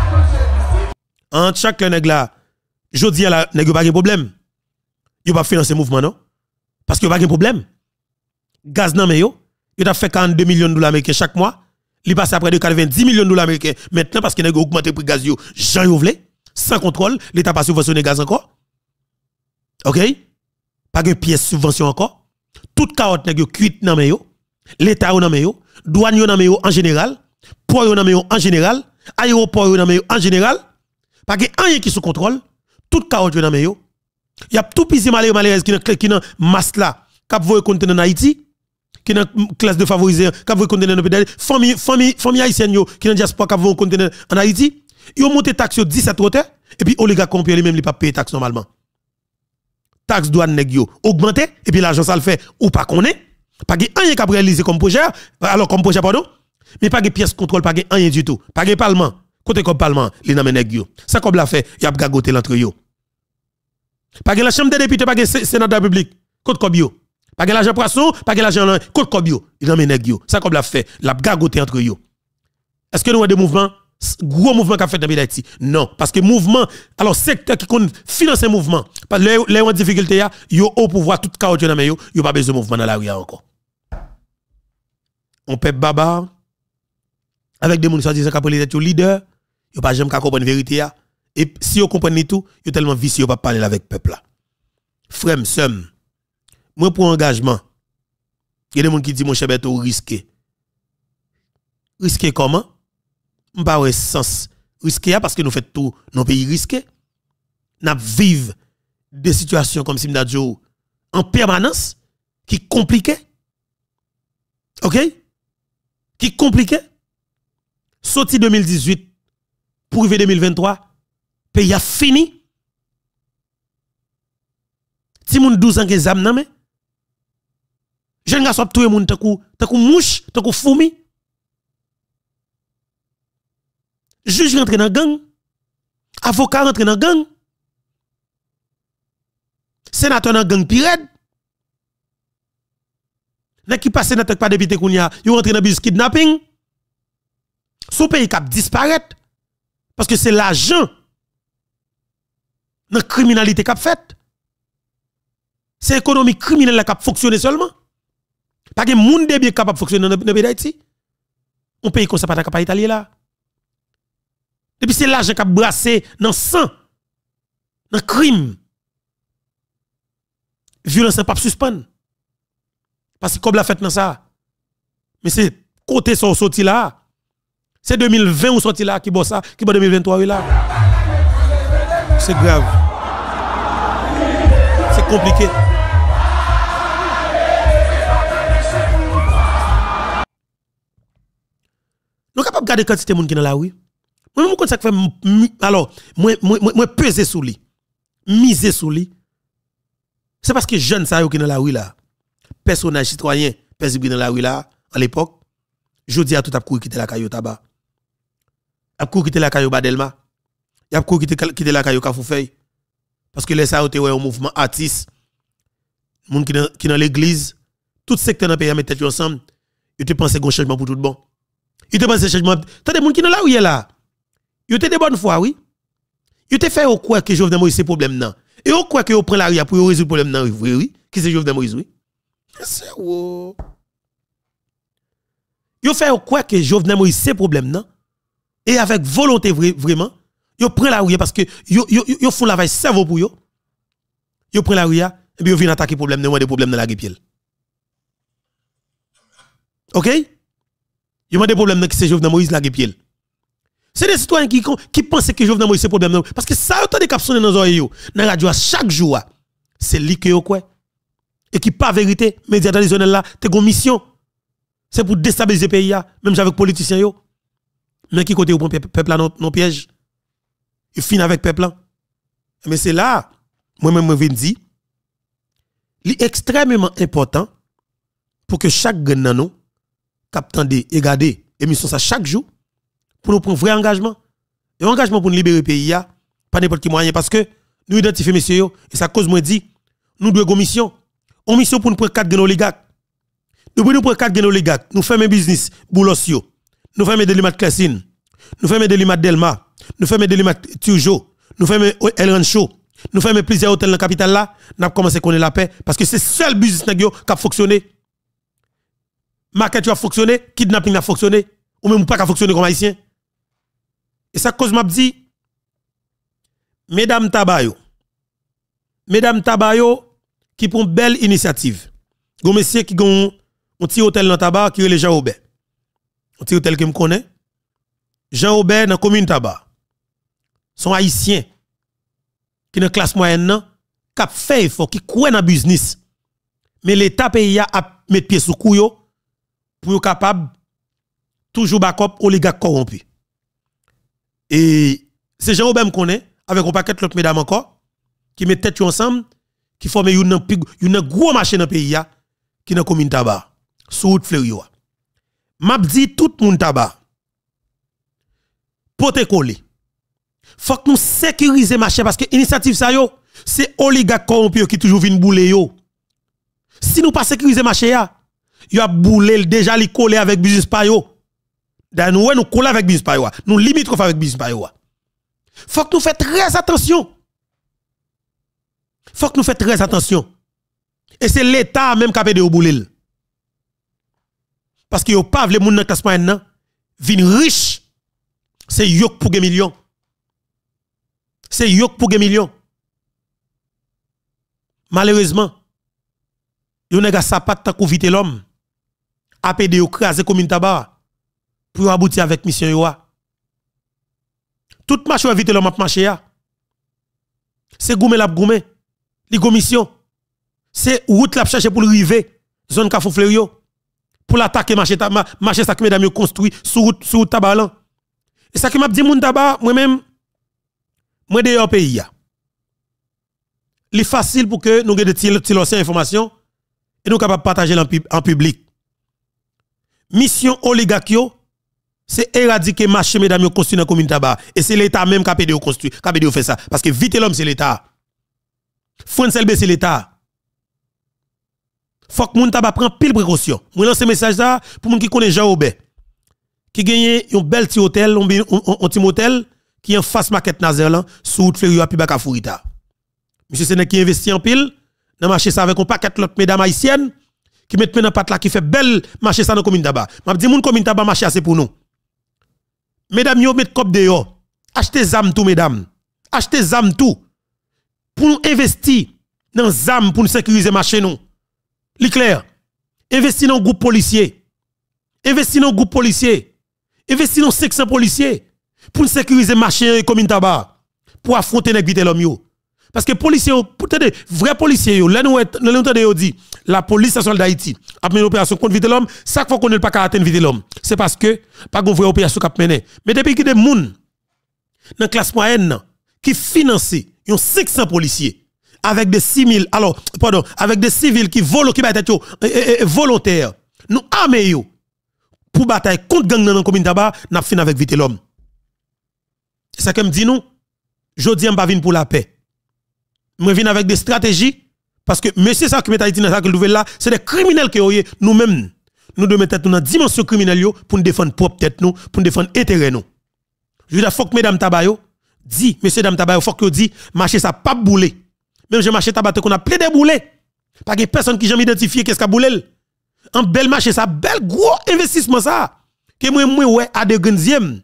En chaque nèg là, jodi la nèg pas de problème. Yo pas financer mouvement non parce que pas de problème. Gaz nan men yo, yo t'a fait quarante-deux millions de dollars américains chaque mois. Il passe à près de quatre-vingt-dix millions de dollars américains. Maintenant, parce qu'il a augmenté le prix gaz, Jean Yovle, sans contrôle, l'État pas subventionné gaz encore. OK? Pas de pièce subvention encore. Toute carotte n'est cuite dans men yo. L'État dans men yo. Douane dans men yo en général. Port dans men yo en général. Aéroport dans men yo en général. Pas de rien qui sous contrôle. Toute carotte dans men yo. Il y a tout pis malheureux malheureux qui dans masse là. Cap voye conteneur en Haïti. Qui dans classe de favorisés, qui veut conteneur dans pays famille famille famille haïtienne yo qui dans diaspora qui veut conteneur en Haïti, yo monté taxe yo dix-sept hauteur et puis oligarque compris lui même li pas payer taxe normalement. Taxe douane nèg yo augmenté et puis l'argent ça le fait ou pas connaît, pas gen rien qu'a réaliser comme projet, alors comme projet pardon, mais pas gen pièce contrôle, pas gen rien du tout, pas gen parlement, côté comme parlement, li nan men nèg yo. Ça comme l'a fait, y a gagoté l'entre yo. Pas gen la chambre des députés, pas gen sénat de la République, côté comme yo. Pas de l'argent poisson, pas de l'argent côte kobio. Il a mis nèg yo. Ça comme l'a fait, l'a gagoté entre yo. Est-ce que nous avons des mouvements gros mouvement qu'a fait dans d'Haïti? Non, parce que mouvement alors secteur qui compte financer mouvement, parce que les en difficulté ya, yo au pouvoir tout caoutchouc dans yo, yo pas besoin de mouvement dans la rue encore. On peuple baba avec des gens qui disent qu'après les leader, yo pas jamais comprendre vérité ya et si yo comprendre tout, yo tellement vicieux yo pas parler avec peuple là. Frère somme moi pour engagement, il y a des gens qui disent mon cher Beto risqué. Risqué comment? M'pa ouais sens risqué parce que nous faisons tout nos pays risqués. Nous vivons des situations comme si m'da dit en permanence qui compliquées. OK? Qui compliquées. Sorti deux mille dix-huit pour arriver deux mille vingt-trois, pays a fini. Ti moun douze ans que zam nan men. Jeune garçon tout le monde takou takou mouche, takou fourmi. Juge rentre dans gang. Avocat rentre dans gang. Sénateur dans gang pirate. N'a qui passe sénateur pas député kounya, yo rentre dans bus kidnapping. Son pays cap disparaître parce que c'est l'argent dans criminalité cap fait. C'est l'économie criminelle qui a fonctionné seulement. Pas que moun de bien capable de fonctionner dans le pays d'Haïti. On paye comme ça pas capable italien là. Depuis c'est l'argent qui a brassé dans le sang, dans le crime. Violence n'est pas suspendre. Parce que comme la fait dans ça. Mais c'est côté son sorti là. C'est deux mille vingt ou sorti là qui bosse ça, qui bosse deux mille vingt-trois là. C'est grave. C'est compliqué. Nous sommes capables de garder quantité de monde qui dans la rue. Moi, je ça fait alors, moi moi moi peser sous lui. Miser sous lui. C'est parce que jeunes ça qui dans la rue là. Personnage citoyen, paisible dans la rue là à l'époque. Jodi a tout a couru quitter la caillou tabac. A couru quitter la caillou Badelma. Y a couru quitter quitter la caillou Kafoufeuille. Parce que les ça été un mouvement artiste. Moun qui dans qui dans l'église, tout secteur dans pays mettent tête ensemble. Yo te pense un changement pour tout bon. Yo te pense un changement. T'as des gens qui sont là où il est là. Yo te de bonne foi, oui. Yo te fait au quoi que Jovenel Moïse c'est problème non. Et au quoi que yo prend la ria pour résoudre problème non, oui oui. Qui c'est Jovenel Moïse oui. C'est wo. Yo fait au quoi que Jovenel Moïse c'est problème non. Et avec volonté vraiment, yo prend la ria parce que yo yo yo font la veille cerveau pour yo. Yo prend la ria et puis yo vient attaquer problème non des problèmes dans la guepiel. OK? Yo des problèmes qui c'est Jovenel Moïse la guepiel. C'est des citoyens qui, qui pensent que Jovenel Moïse c'est problème. Parce que ça, autant de cap sonner dans les oreilles, dans la radio, chaque jour, c'est lui qui est quoi. Et qui, pas vérité, médias traditionnels là, t'es une mission. C'est pour déstabiliser le pays, même avec les politiciens. Yo. Mais qui côté au peuple là, non piège. Il finit avec le peuple là. Mais c'est là, moi-même, je viens de dire, il est extrêmement important pour que chaque gagnant nous, captant de regarder émission ça chaque jour, pour nous prendre un vrai engagement. Et un engagement pour nous libérer le pays, pas n'importe quel moyen, parce que nous identifions, messieurs, et ça cause moi dit, nous devons une mission. Une mission pour nous prendre quatre oligarques. Nous prenons pour quatre oligarques. Nous faisons un business, Boulosio. Nous faisons des limates Classine. Nous faisons des limates Delma. Nous faisons des limates Turjo. Nous faisons El Rancho. Nous faisons plusieurs hôtels dans la capitale là. Nous avons commencé à connaître la paix, parce que c'est le seul business qui a fonctionné. Market a fonctionné, kidnapping a fonctionné, ou même pas fonctionné comme haïtien. Et ça cause m'a dit, mesdames Tabayo, mesdames Tabayo, qui prend une belle initiative. Gon monsieur qui gon un petit hôtel dans Tabac qui est le Jean Aubert. Un petit hôtel que me connaît. Jean Aubert dans commune Tabac. Son haïtien qui dans classe moyenne nan, qui fait effort, qui croit dans business. Mais l'état pays a mettre pied sous couyo pour capable toujours backup oligarque corrompu. Et c'est Jean Aubert me connaît avec un paquet l'autre mesdames encore qui mettent tête ensemble qui forment une une gros marché dans pays qui dans commune Tabac sous route Fleurio. M'a dit tout monde Tabac pote coller. Faut que nous sécuriser marché parce que initiative ça yo c'est oligarque corrompu qui toujours vinn bouler yo. Si nous pas sécuriser marché ya, yo a boulé déjà li coller avec business pa yo. D'ailleurs nous nous coller avec business pa yo. Nous limite avec business pa yo. Faut que nous fassions très attention. Faut que nous fassions très attention. Et c'est l'État même qui a pédé au boulel. Parce que yo pas vle moun nan classe moyenne nan vin riche. C'est yok pour des millions. C'est yok pour des millions. Malheureusement, yo nèg a sapat tant kou vite l'homme. A pédé au craser commune Tabac pour aboutir avec mission yo. Tout marché vite l'homme a marché ya. C'est goumé la goumé. Li commission. C'est route la chercher pour le river. Zone Kafou Fleurio. Pour l'attaquer marché marché ça que mesdames construit sur route sur Tabac là. Et ça qui m'a dit moun Tabac moi même moi d'ailleurs pays ya. Li facile pour que nous gade ti l'ancien information et nous capable partager en public. Mission oligarchio c'est éradiquer marché mesdames construit dans commune Tabac et c'est l'état même qui a pédé construit, qui a pédé fait ça parce que vite l'homme c'est l'état. France L B c'est l'état. Faut que moun Tabac prend pile précaution. Moi lance message ça pour moun qui connaît Jean Aubert qui gagne un bel petit hôtel, un petit motel qui en face market Nazaire là sous route Fleurio à Pibaka Fourita. Monsieur Séné qui investit en pile dans marché ça avec un paquet l'autre mesdames haïtiennes qui mettent maintenant pat là qui fait belle marché ça dans commune Tabac. M'a dit moun commune Tabac marché c'est pour nous. Mesdames yo met cop dehors. Achetez zam tout mesdames. Achetez zam tout pour nous investir dans zam pour nous sécuriser marché nous. Li clair. Investir dans groupe policier. Investir dans groupe policier. Investir dans section policier pour nous sécuriser marché commune Tabac pour affronter nèg vite l'homme yo. Parce que policiers peut-être vrais policiers yo là nous entendez yo dit la police nationale d'Haïti a mené opération contre vite l'homme chaque fois qu'on ne pas qu'à atteindre vite l'homme c'est parce que pas gon vraie opération qu'a mené mais depuis que des moun dans classe moyenne qui finance yon cinq cents policiers avec des six mille alors pardon avec des civils qui volent qui ba tête yo volontaires nous armé yo pour bataille contre gang dans commune Tabac n'a fin avec vite l'homme c'est ça que me dit nous jodi on pas vinn pour la paix. Moi viens avec des stratégies parce que monsieur ça qui met Haïti dans ça que là c'est des criminels que nous-mêmes nous devons mettre dans dimension criminelle pour nous défendre propre tête nous, pour nous défendre intérêt nous. Je veux dire, faut que mesdames tabayo dit, monsieur dame tabayo, faut que dit, marché ça pas boulé. Même j'ai marché tabac qu'on a plein de boulé. Pas que personne qui jamais identifié qu'est-ce qu'a boulé. Un bel marché ça, bel gros investissement ça. Que moi moi ouais à de grandième.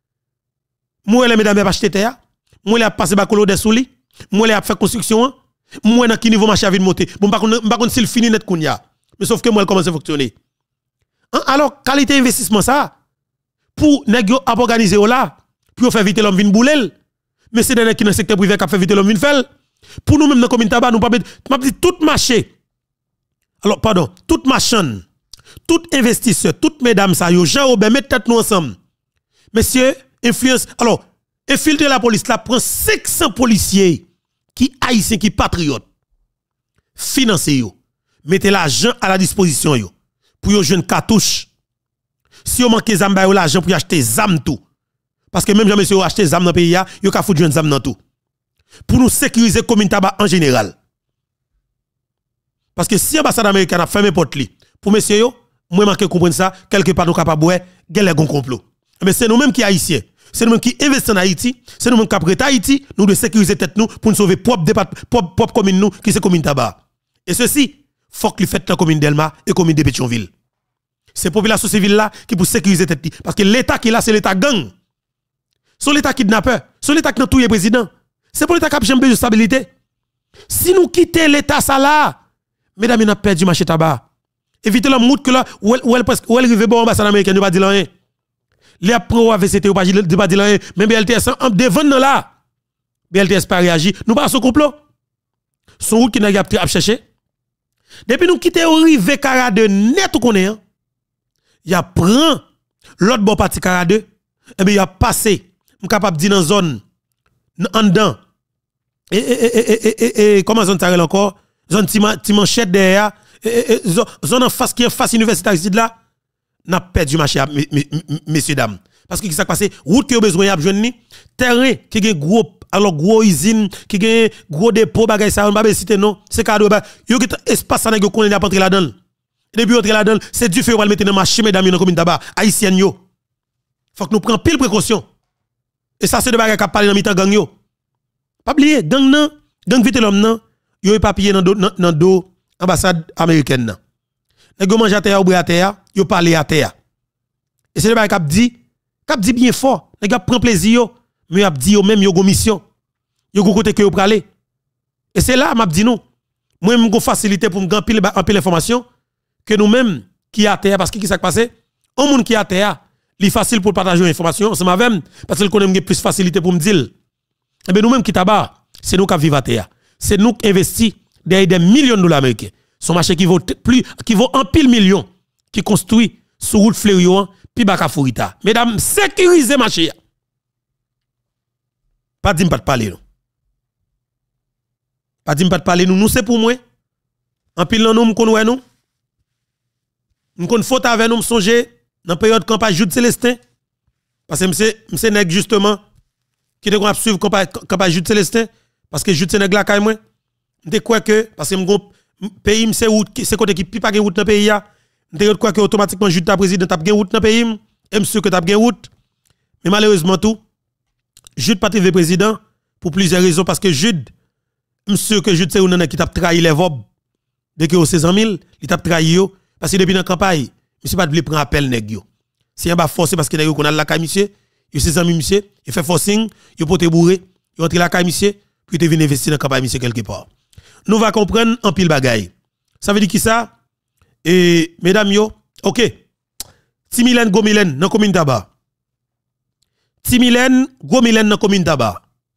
Moi les mesdames pas acheter terre. Moi les a passer bacolo des souli. Moi les a fait construction. Moi dans qui niveau marché a vite monter. Bon par contre par contre s'il fini net kounya. Mais sauf que moi elle commence à fonctionner. Alors qualité investissement ça pour nèg yo a organiser là pour faire vite l'homme vinn boulel. Mais c'est des qui dans le secteur privé qui fait vite l'homme vinn faire. Pour nous même dans commune tabac nous pas m'a dit tout marché. Alors pardon, tout machin, tout investisseur, toutes mesdames ça yo Jean Robert mettez tête nous ensemble. Messieurs, influence. Alors, infiltrer la police là prend cinq cents policiers qui haïtiens qui patriotes. Financez yo. Mettez l'argent à la disposition yo pour yo jeune cartouche. Si vous manquez zam ba yo l'argent pour acheter zam tout. Parce que même jamais si vous acheter zam dans le pays ya, yo ka foutre jeune zam dans tout. Pour nous sécuriser commune tabac en général. Parce que si l'ambassade américaine a fermé porte li, pour messieurs yo, moi manque comprendre ça, quelque part nous capable ouais, gen les gon complot. Mais c'est nous mêmes qui haïtiens, c'est nous mêmes qui investissons en Haïti, c'est nous mêmes qui prêtons Haïti, nous de sécuriser tête nous pour nous sauver propre département propre, propre commune nous qui c'est commune tabac. Et ceci, faut que le fait la commune d'Elma et commune de Pétionville. C'est population civile là qui pour sécuriser tête parce que l'état qui là c'est l'état gang. C'est l'état kidnappeur, c'est l'état qui n'a tout le président. C'est pour l'état qui a besoin de stabilité. Si nous quittons l'état ça là, mesdames, ils ont perdu marché tabac. Évitez la moute que là, où elle presque, où elle arrive bon ambassade américaine, ne pas dire rien. Les pro A V C T, ne pas dire rien. Même B L T S, en devant là. B L T S pas réagi. Nous pas ce complot. Son route qui n'a pas cherché. Depuis nous quittons arrivé Carade net ou qu'on est, il a prend l'autre bon parti Carade, et bien il a passé, je suis capable de dire dans la zone, en dedans. Et, et, et, et, et, et, comment zone tarel encore? Zone ti manchette derrière, zone en face qui est face universitaire ici là, n'a perdu marché messieurs dames. Parce que qui s'est passé, route qui a besoin de joindre terrain qui est gros alors gros usine qui est gros dépôt bagay ça on pas citer non, c'est cadeau ba yo qui espace ça nèg connait pas entrer là-dedans. Depuis entrer là-dedans, c'est du feu on va le mettre dans marché mesdames dans commune tabac haïtienne yo. Faut que nous prenions pile précaution. Et ça c'est de bagay qui parler dans mi-temps gang yo. Pas oublier gang nan, gang vite l'homme nan yo papier dans dans dos ambassade américaine nan. Nèg yo mange à terre ou boire à terre, yo parler à terre. Et c'est le bagay qui dit, qui dit bien fort, nèg yo prend plaisir yo, mais yo dit yo même yo go mission. Yo go côté que yo praler. Et c'est là m'a dit nous, moi me go facilité pour me grand pile en pile information que nous même qui à terre parce que qui s'est passé, un monde qui à terre, li facile pour partager information, c'est ma même parce que connaît plus facilité pour me dire. Et ben nous même qui tabac, c'est nous qui vivons à terre. C'est nous qui investissons derrière des millions de dollars américains. Son marché qui vaut plus, qui vaut un pile million, qui construit sur route Fleurion, puis Baka Fourita. Mesdames, sécurisez marché. Pas dit pas de parler. Pas dit pas de parler. Nous, nous c'est pour moi. En pile nous, nous connaissons nous. Nous connaissons faute avec nous, songer dans la période campagne Jude Célestin. Parce que c'est c'est justement qui te qu'on suivre campagne Jude Célestin. Parce que Jude c'est nèg la kay moi. De quoi que parce que mon pays c'est route c'est côté qui pas gain route dans pays ya. De quoi que automatiquement Jude ta président t'a gain route dans pays et monsieur que t'a gain route. Mais malheureusement tout Jude pas trivé président pour plusieurs raisons parce que Jude monsieur que Jude c'est un qui t'a trahi les vob dès que au seize mille, il t'a trahi yo parce que depuis dans campagne monsieur pas de prendre appel nèg yo. Si en bas forcé parce que nèg yo qu'on a la caille monsieur, yo ses amis monsieur, il fait forcing, yo pote bourré, yo entre la caille monsieur puis te venir investir dans campagne monsieur quelque part. Nous va comprendre en pile bagaille. Ça veut dire qui ça? Et mesdames yo, OK. Timilen Gomilen dans commune tabac. Timilen Gomilen dans commune tabac.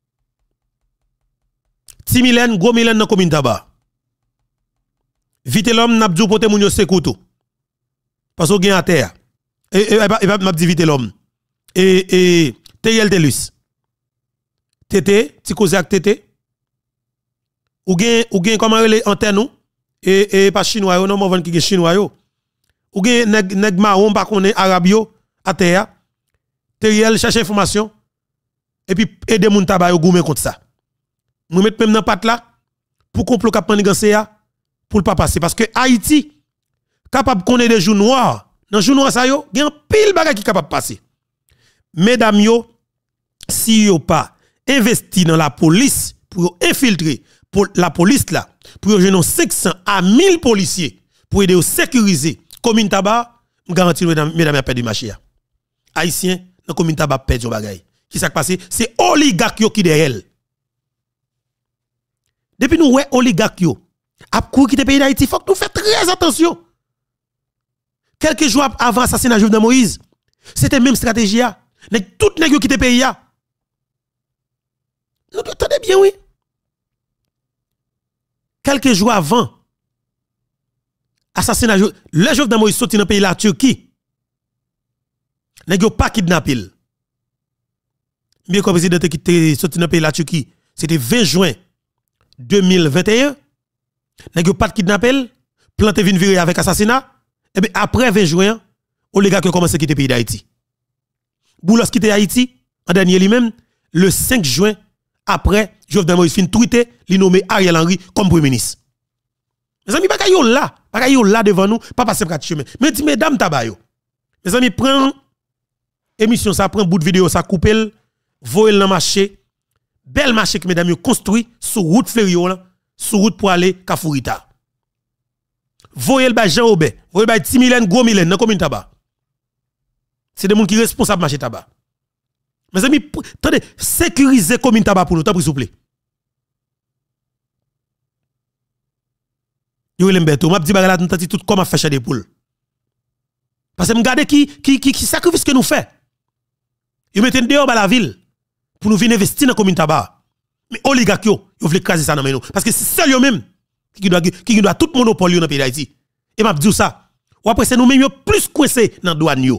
Timilen Gomilen dans commune tabac. Vite l'homme n'a djou pote moun yo sekoutou. Parce que gen à terre. Et et et m'a dit vite l'homme. Et et Teyel Telus. Tété, ti cause ak tété. Ou gen ou gen comment relé antenne ou et et pas chinois yo non mon qui gen chinois yo. Ou gen nèg nèg marron pas connait arabe yo à terre. Teyel cherche information et puis aider moun tabac yo goumen contre ça. Moi mettre même dans patte là pour complot cap manigancer ya pour pas passer parce que Haïti capable connaître des jours noirs Dans journaux ça yo, gen pile bagay qui capable passer. Mesdames yo, si yo pas investi dans la police pour infiltrer pour la police là, pour gérer cinq cents à mille policiers pour aider à sécuriser commune tabac, me garantis mesdames mesdames perdu marché. Haïtien dans commune tabac perdre bagay. Qui s'est passé? C'est oligarque yo qui derrière. Depuis nous ouais oligarque yo a couru quitter pays d'Haïti, faut que nous fassions très attention. Quelques jours avant l'assassinat de Jovenel Moïse, c'était même stratégie. Nèg tout nèg yo quitter pays. Nous attendez bien oui. Quelques jours avant assassinat le Jovenel Moïse sorti dans pays la Turquie. Nèg yo pas kidnappé. Bien comme président qui sorti dans pays la Turquie, c'était vingt juin deux mille vingt et un. Nèg yo pas kidnappé, planté vinn virer avec assassinat. Et bien après vingt juin, oligarque commence à quitter le pays d'Haïti. Boulos quitte Haïti, en dernier lui-même, le cinq juin, après, Jovenel Moïse fin tweeté, li nommé Ariel Henry comme premier ministre. Mes amis, pas yo là, pas yo là devant nous, pas passer par chemin. Mais dis mesdames tabayo. Mes amis, prend émission ça, prend bout de vidéo ça, coupe le, voyez le marché, bel marché que mesdames yo construit sur route Flerio là, sur route pour aller Kafourita. Voyez le ba Jean Aubert, voyez le ba Timilen, gros Milen, dans commune tabac. C'est des gens qui sont responsables marché tabac. Mes amis, attendez, sécuriser commune tabac pour nous, s'il vous plaît. Yo Lemberto, m'a dit bagala tenti tout comme a fait des poules. Parce que m'gade qui qui qui qui sacrifice que nous fait. Yo mettez dehors dans la ville pour nous venir investir dans commune tabac. Mais oligarque yo, yo veulent craser ça dans nous parce que c'est seul yo même qui doit qui doit tout monopole dans le pays d'Haïti. Et m'a dit ça. Ou après c'est nous même plus coincé dans douane yo.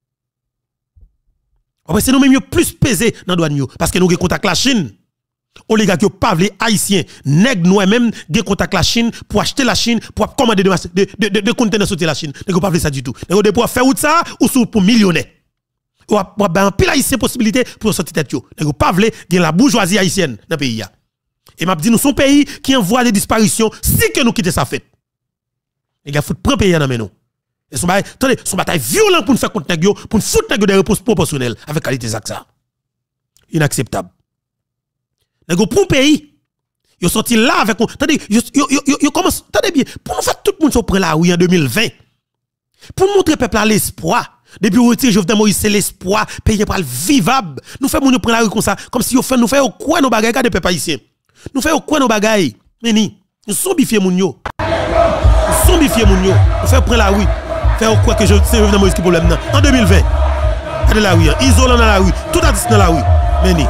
Après c'est nous même plus pesé dans douane yo parce que nous avons contact la Chine. Oligarque yo pas vle haïtien, nèg nous même gen contact la Chine pour acheter la Chine pour commander de de de, de, de conteneurs sortir la Chine. Nèg pas vle ça du tout. Nèg pour faire ou ça ou sous pour millionnaire. Ou ben pile haïtien possibilité pour sortir tête yo. Nèg pas vle gen la bourgeoisie haïtienne dans pays ya. Et m'a dit nous son pays qui envoie des disparitions si que nous quitter ça fait. Les gars faut prendre pays dans nous. Et son bataille, attendez, son bataille violent pour nous faire contre nèg yo, pour nous foutre nèg des réponses proportionnelles avec qualité ça. Inacceptable. Nèg pour un pays, yo sorti là avec attendez, yo yo yo yo commence attendez bien, pour nous faire tout le monde se prend la rue en deux mille vingt. Pour montrer peuple à l'espoir. Depuis retirer Jovenel Moïse c'est l'espoir, pays pour vivable. Nous fait moun prendre la rue comme ça, comme si yo fait nous fait quoi nos bagages de peuple haïtien. Nous fait quoi nos bagages? Meni, nous zombifier moun yo. Nous zombifier moun yo. Nous fait prendre la rue. Faire quoi que je c'est Jovenel Moïse qui problème nan en deux mille vingt. Allez la rue, isolant dans la rue, tout artiste dans la rue. Meni.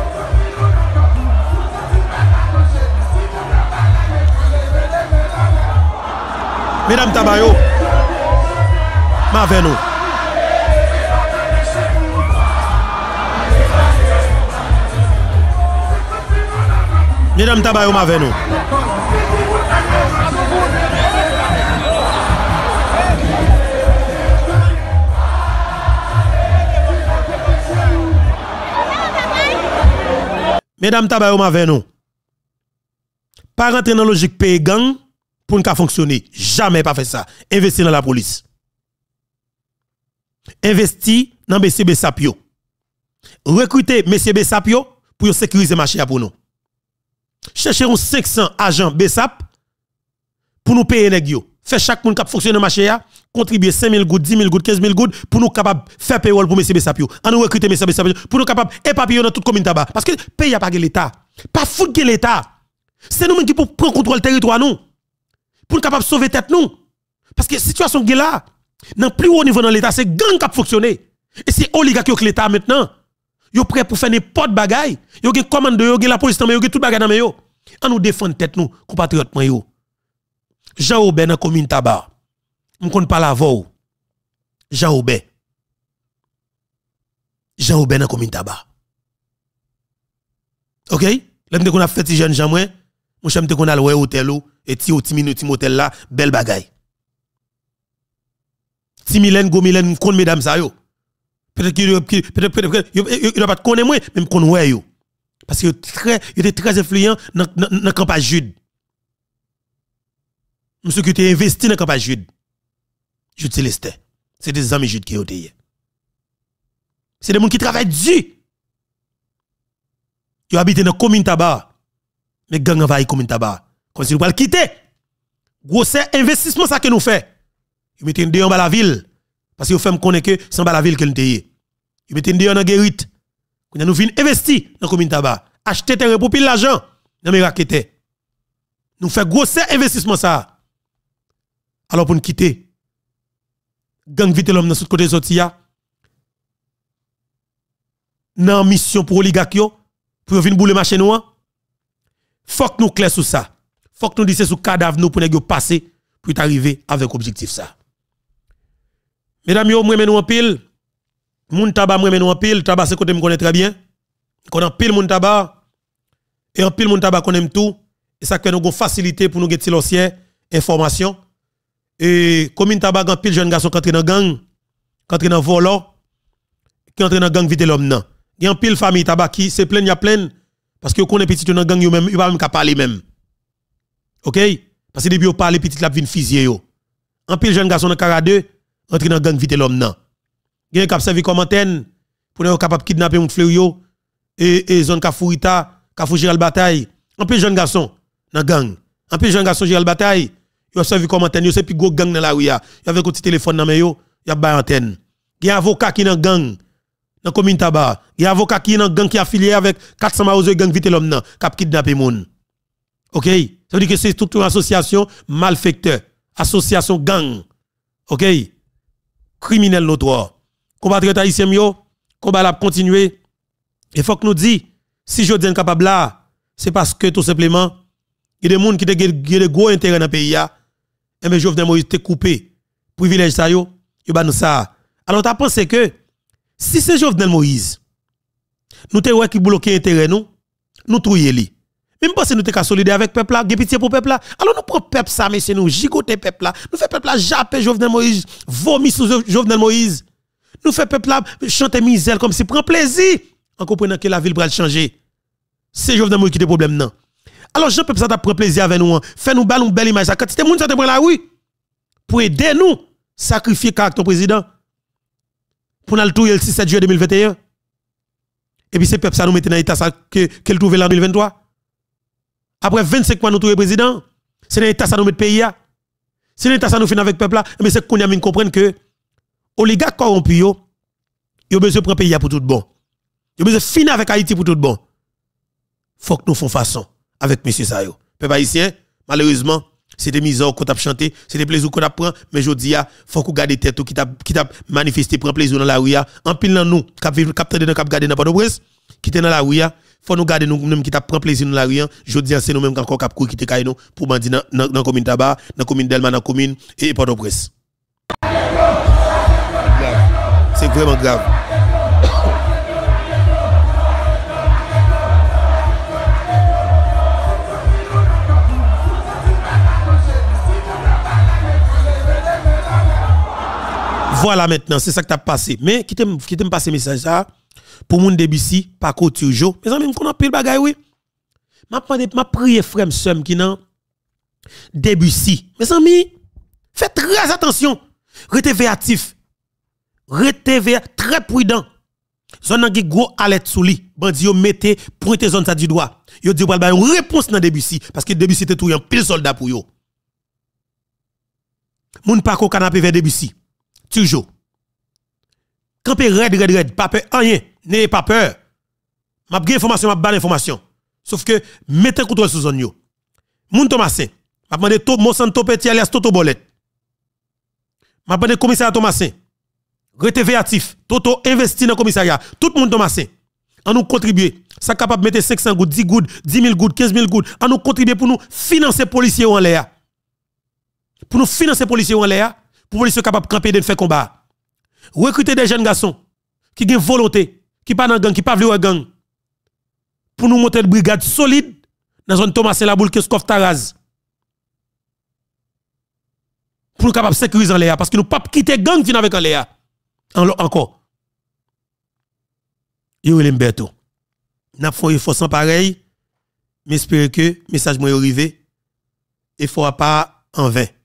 Mesdames Tabayo, ma avec nous. Mesdames Tabayo, ma avec nous. Mesdames Tabayo, ma avec nous. Pas rentrer dans la logique pays gang. Pour ne pas fonctionner, jamais pas fait ça. Investir dans la police. Investir dans M. Bessapio. Recruter M. Bessapio pour sécuriser le marché pour nous. Chercher cinq cents agents Bessap pour nous payer les gens. Faire chaque monde qui fonctionne dans le marché, contribuer cinq mille gouttes, dix mille gouttes, quinze mille gouttes pour nous capables de faire payroll pour M. Bessapio. En nous recruter M. Bessapio pour nous capables d'éparpiller dans toute commune tabac. Parce que le pays n'a pas l'État. Pas foutre l'État. C'est nous qui pour prendre contrôle du territoire nous. Pour nous capable sauver tête nous. Parce que la situation est là, dans plus haut niveau dans l'État, c'est gang qui a fonctionné. Et c'est oligarque que l'État maintenant. Yo prêt pour faire n'importe bagaille. Yo gen commande yo, gen la police yo gen tout bagaille dans yo. On nous défendre tête nous, compatriotes yo. Jean Aubert dans commune tabac. On compte pas la voix. Jean Aubert. Jean Aubert dans commune tabac. OK? Là qu'on a fait ti jeune Jean moi, mon cham te qu'on a le hôtel et ti au ti minute hôtel là, belle bagaille. Ti Milen go Milen kon mesdames ça yo. Peut-être que peut-être peut-être il doit pas connaître moi, même qu'on ouais yo. Parce que très il était très influent dans dans campagne Jude. Monsieur qui était investi dans campagne Jude. Jude Célestin. C'est des amis judes qui ont été. C'est des gens qui travaillent dur. Ils habitent dans la commune tabac. Mais gang envahit la commune tabac. Comme si nous pouvons le quitter. Gros, c'est investissement ça que nous faisons. Ils mettent une dehors dans la ville. Parce que vous faites me connaître que c'est dans la ville que nous sommes. Ils mettent une dehors dans la guérite. Nous venons investir dans la commune tabac. Acheter terrain pour pile l'argent. Dans mes raquettes. Nous faisons gros investissement ça. Alors pour nous quitter. Gang vite l'homme dans ce côté sorti ya. Dans mission pour oligarchio pour venir bouler marché nous. Faut que nous clair sur ça. Faut que nous disions sur cadavre nous pour nous passer pour arriver avec objectif ça. Mesdames yo, moi nous en pile. Moun tabac moi nous en pile, tabac c'est côté me connaît très bien. Connaît pile moun tabac et en pile moun tabac connaît tout et ça que nous avons facilité pour nous gagner l'ossier information et commune tabac en pile jeune garçon qui entre dans gang, qui entre dans volant, qui entre dans gang vite l'homme nan. Il y a en pile famille tabac qui c'est plein y a plein parce que connaît petit dans gang yo même, il va même ka parler même. OK? Parce que depuis yo parler petit la vinn fusiller yo. En pile jeune garçon dans Cara deux entre dans gang vite l'homme nan. Il y a cap servi comme antenne pour être capable kidnapper mon frère yo et et zone Kafourita, Kafou Gérald Bataille. En pile jeune garçon dans gang. En pile jeune garçon Gérald Bataille, yo servi comme antenne, yo c'est plus gros gang dans la rue ya. Y avec un petit téléphone dans main yo, y a ba antenne. Il y a avocat qui dans gang dans commune tabac. Il y a avocat qui dans gang qui affilié avec quatre cents maozo gang vite l'homme nan, cap kidnapper moun. OK? Ça veut dire que c'est toute une association malfecteur, association gang. OK? Criminel notoire. Compatriotes haïtiens yo, combat la continuer. Il faut que nous dit si je dis capable là, c'est parce que tout simplement il y a des gens qui ont des gros intérêts dans le pays ya. Et mais Jovenel Moïse te coupé privilège ça yo, yo ba nous ça. Alors tu as pensé que si c'est Jovenel Moïse, nous te ouais qui bloquer intérêt nous, nous trouyer li. Même pas si nous te ka solidaire avec peuple là, pitié pour peuple là. Alors nous prend peuple ça mais c'est nous gigoter peuple là. Nous fait peuple là japper Jovenel Moïse, vomir sur Jovenel Moïse. Nous fait peuple là chanter misère comme si prend plaisir en comprenant que la ville va changer. C'est Jovenel Moïse qui a des problèmes non. Alors Jean peuple ça t'a prend plaisir avec nous, fait nous belle une belle image. Quand c'était monde ça te prend la rue pour aider nous sacrifier caractère président pour nous le touyer le sept juillet deux mille vingt et un. Et puis c'est peuple ça nous mettait dans l'état ça que qu'elle trouve l'an deux mille vingt-trois. Après vingt-cinq mois nous trouver président, c'est dans l'état ça nous mettre pays là. C'est dans l'état ça nous finir avec peuple là, mais c'est qu'on y a mis comprendre que oligarques corrompus yo, yo besoin prendre pays pour tout bon. Yo besoin finir avec Haïti pour tout bon. Faut que nous fassions façon avec monsieur ça yo. Peuple haïtien, malheureusement, c'est des misères qu'on t'a chanté, c'est des plaisirs qu'on apprend, mais je dis faut qu'on garde tête qui t'a qui t'a manifesté prend plaisir dans la rue en pile dans nous, cap vivre cap tendre dans cap garder dans Port-au-Prince, qui était dans la rue, faut nous garder nous même qui t'a prend plaisir dans la rue, je dis c'est nous même encore cap qui était nous pour bandi dans dans commune Tabac, dans commune Delma, dans commune et Port-au-Prince. C'est vraiment grave. Voilà maintenant, c'est ça que tu as passé. Mais qui t'aime qui t'aime passer message ça pour moun Debussy par côté toujours. Mes amis, qu'on a pile bagay oui. M'a demandé m'a prié frère somme qui nan Debussy. Mes amis, faites très attention. Restez véatif. Restez très prudent. Zone qui gros alerte sous lui. Bandi yo mettez pointer zone ça du doigt. Yo dit ba une réponse dans Debussy parce que Debussy était tout un pile soldat pour yo. Moun pa ko canapé vers Debussy. Toujours. Campé red red red, pas peur rien, n'ayez pas peur. M'a bien information, m'a ban information. Sauf que mettez contrôle sur zone yo. Moun Thomasin, m'a demandé to Monsanto Petit alias Toto Bolette. M'a demandé commissaire Thomasin. Rete véatif, Toto investi dans commissariat. Tout le monde Thomasin. En nous contribuer. Ça capable mettre cinq cents gouttes, dix gouttes, dix mille gouttes, quinze mille gouttes. En nous contribuer pour nous financer policiers en l'air. Pour nous financer policiers en l'air. Pour les capables de camper de faire combat. Recruter des jeunes garçons qui ont volonté, qui pas dans gang, qui pas vle gang. Pour nous monter une brigade solide dans zone Thomas la boule que Skof Taraz. Pour nous capables de sécuriser en l'air parce que nous pas quitter gang qui avec en l'air. Encore. Yo Lemberto. N'a fait effort sans pareil, mais j'espère que message moi arrivé et faut pas en vain.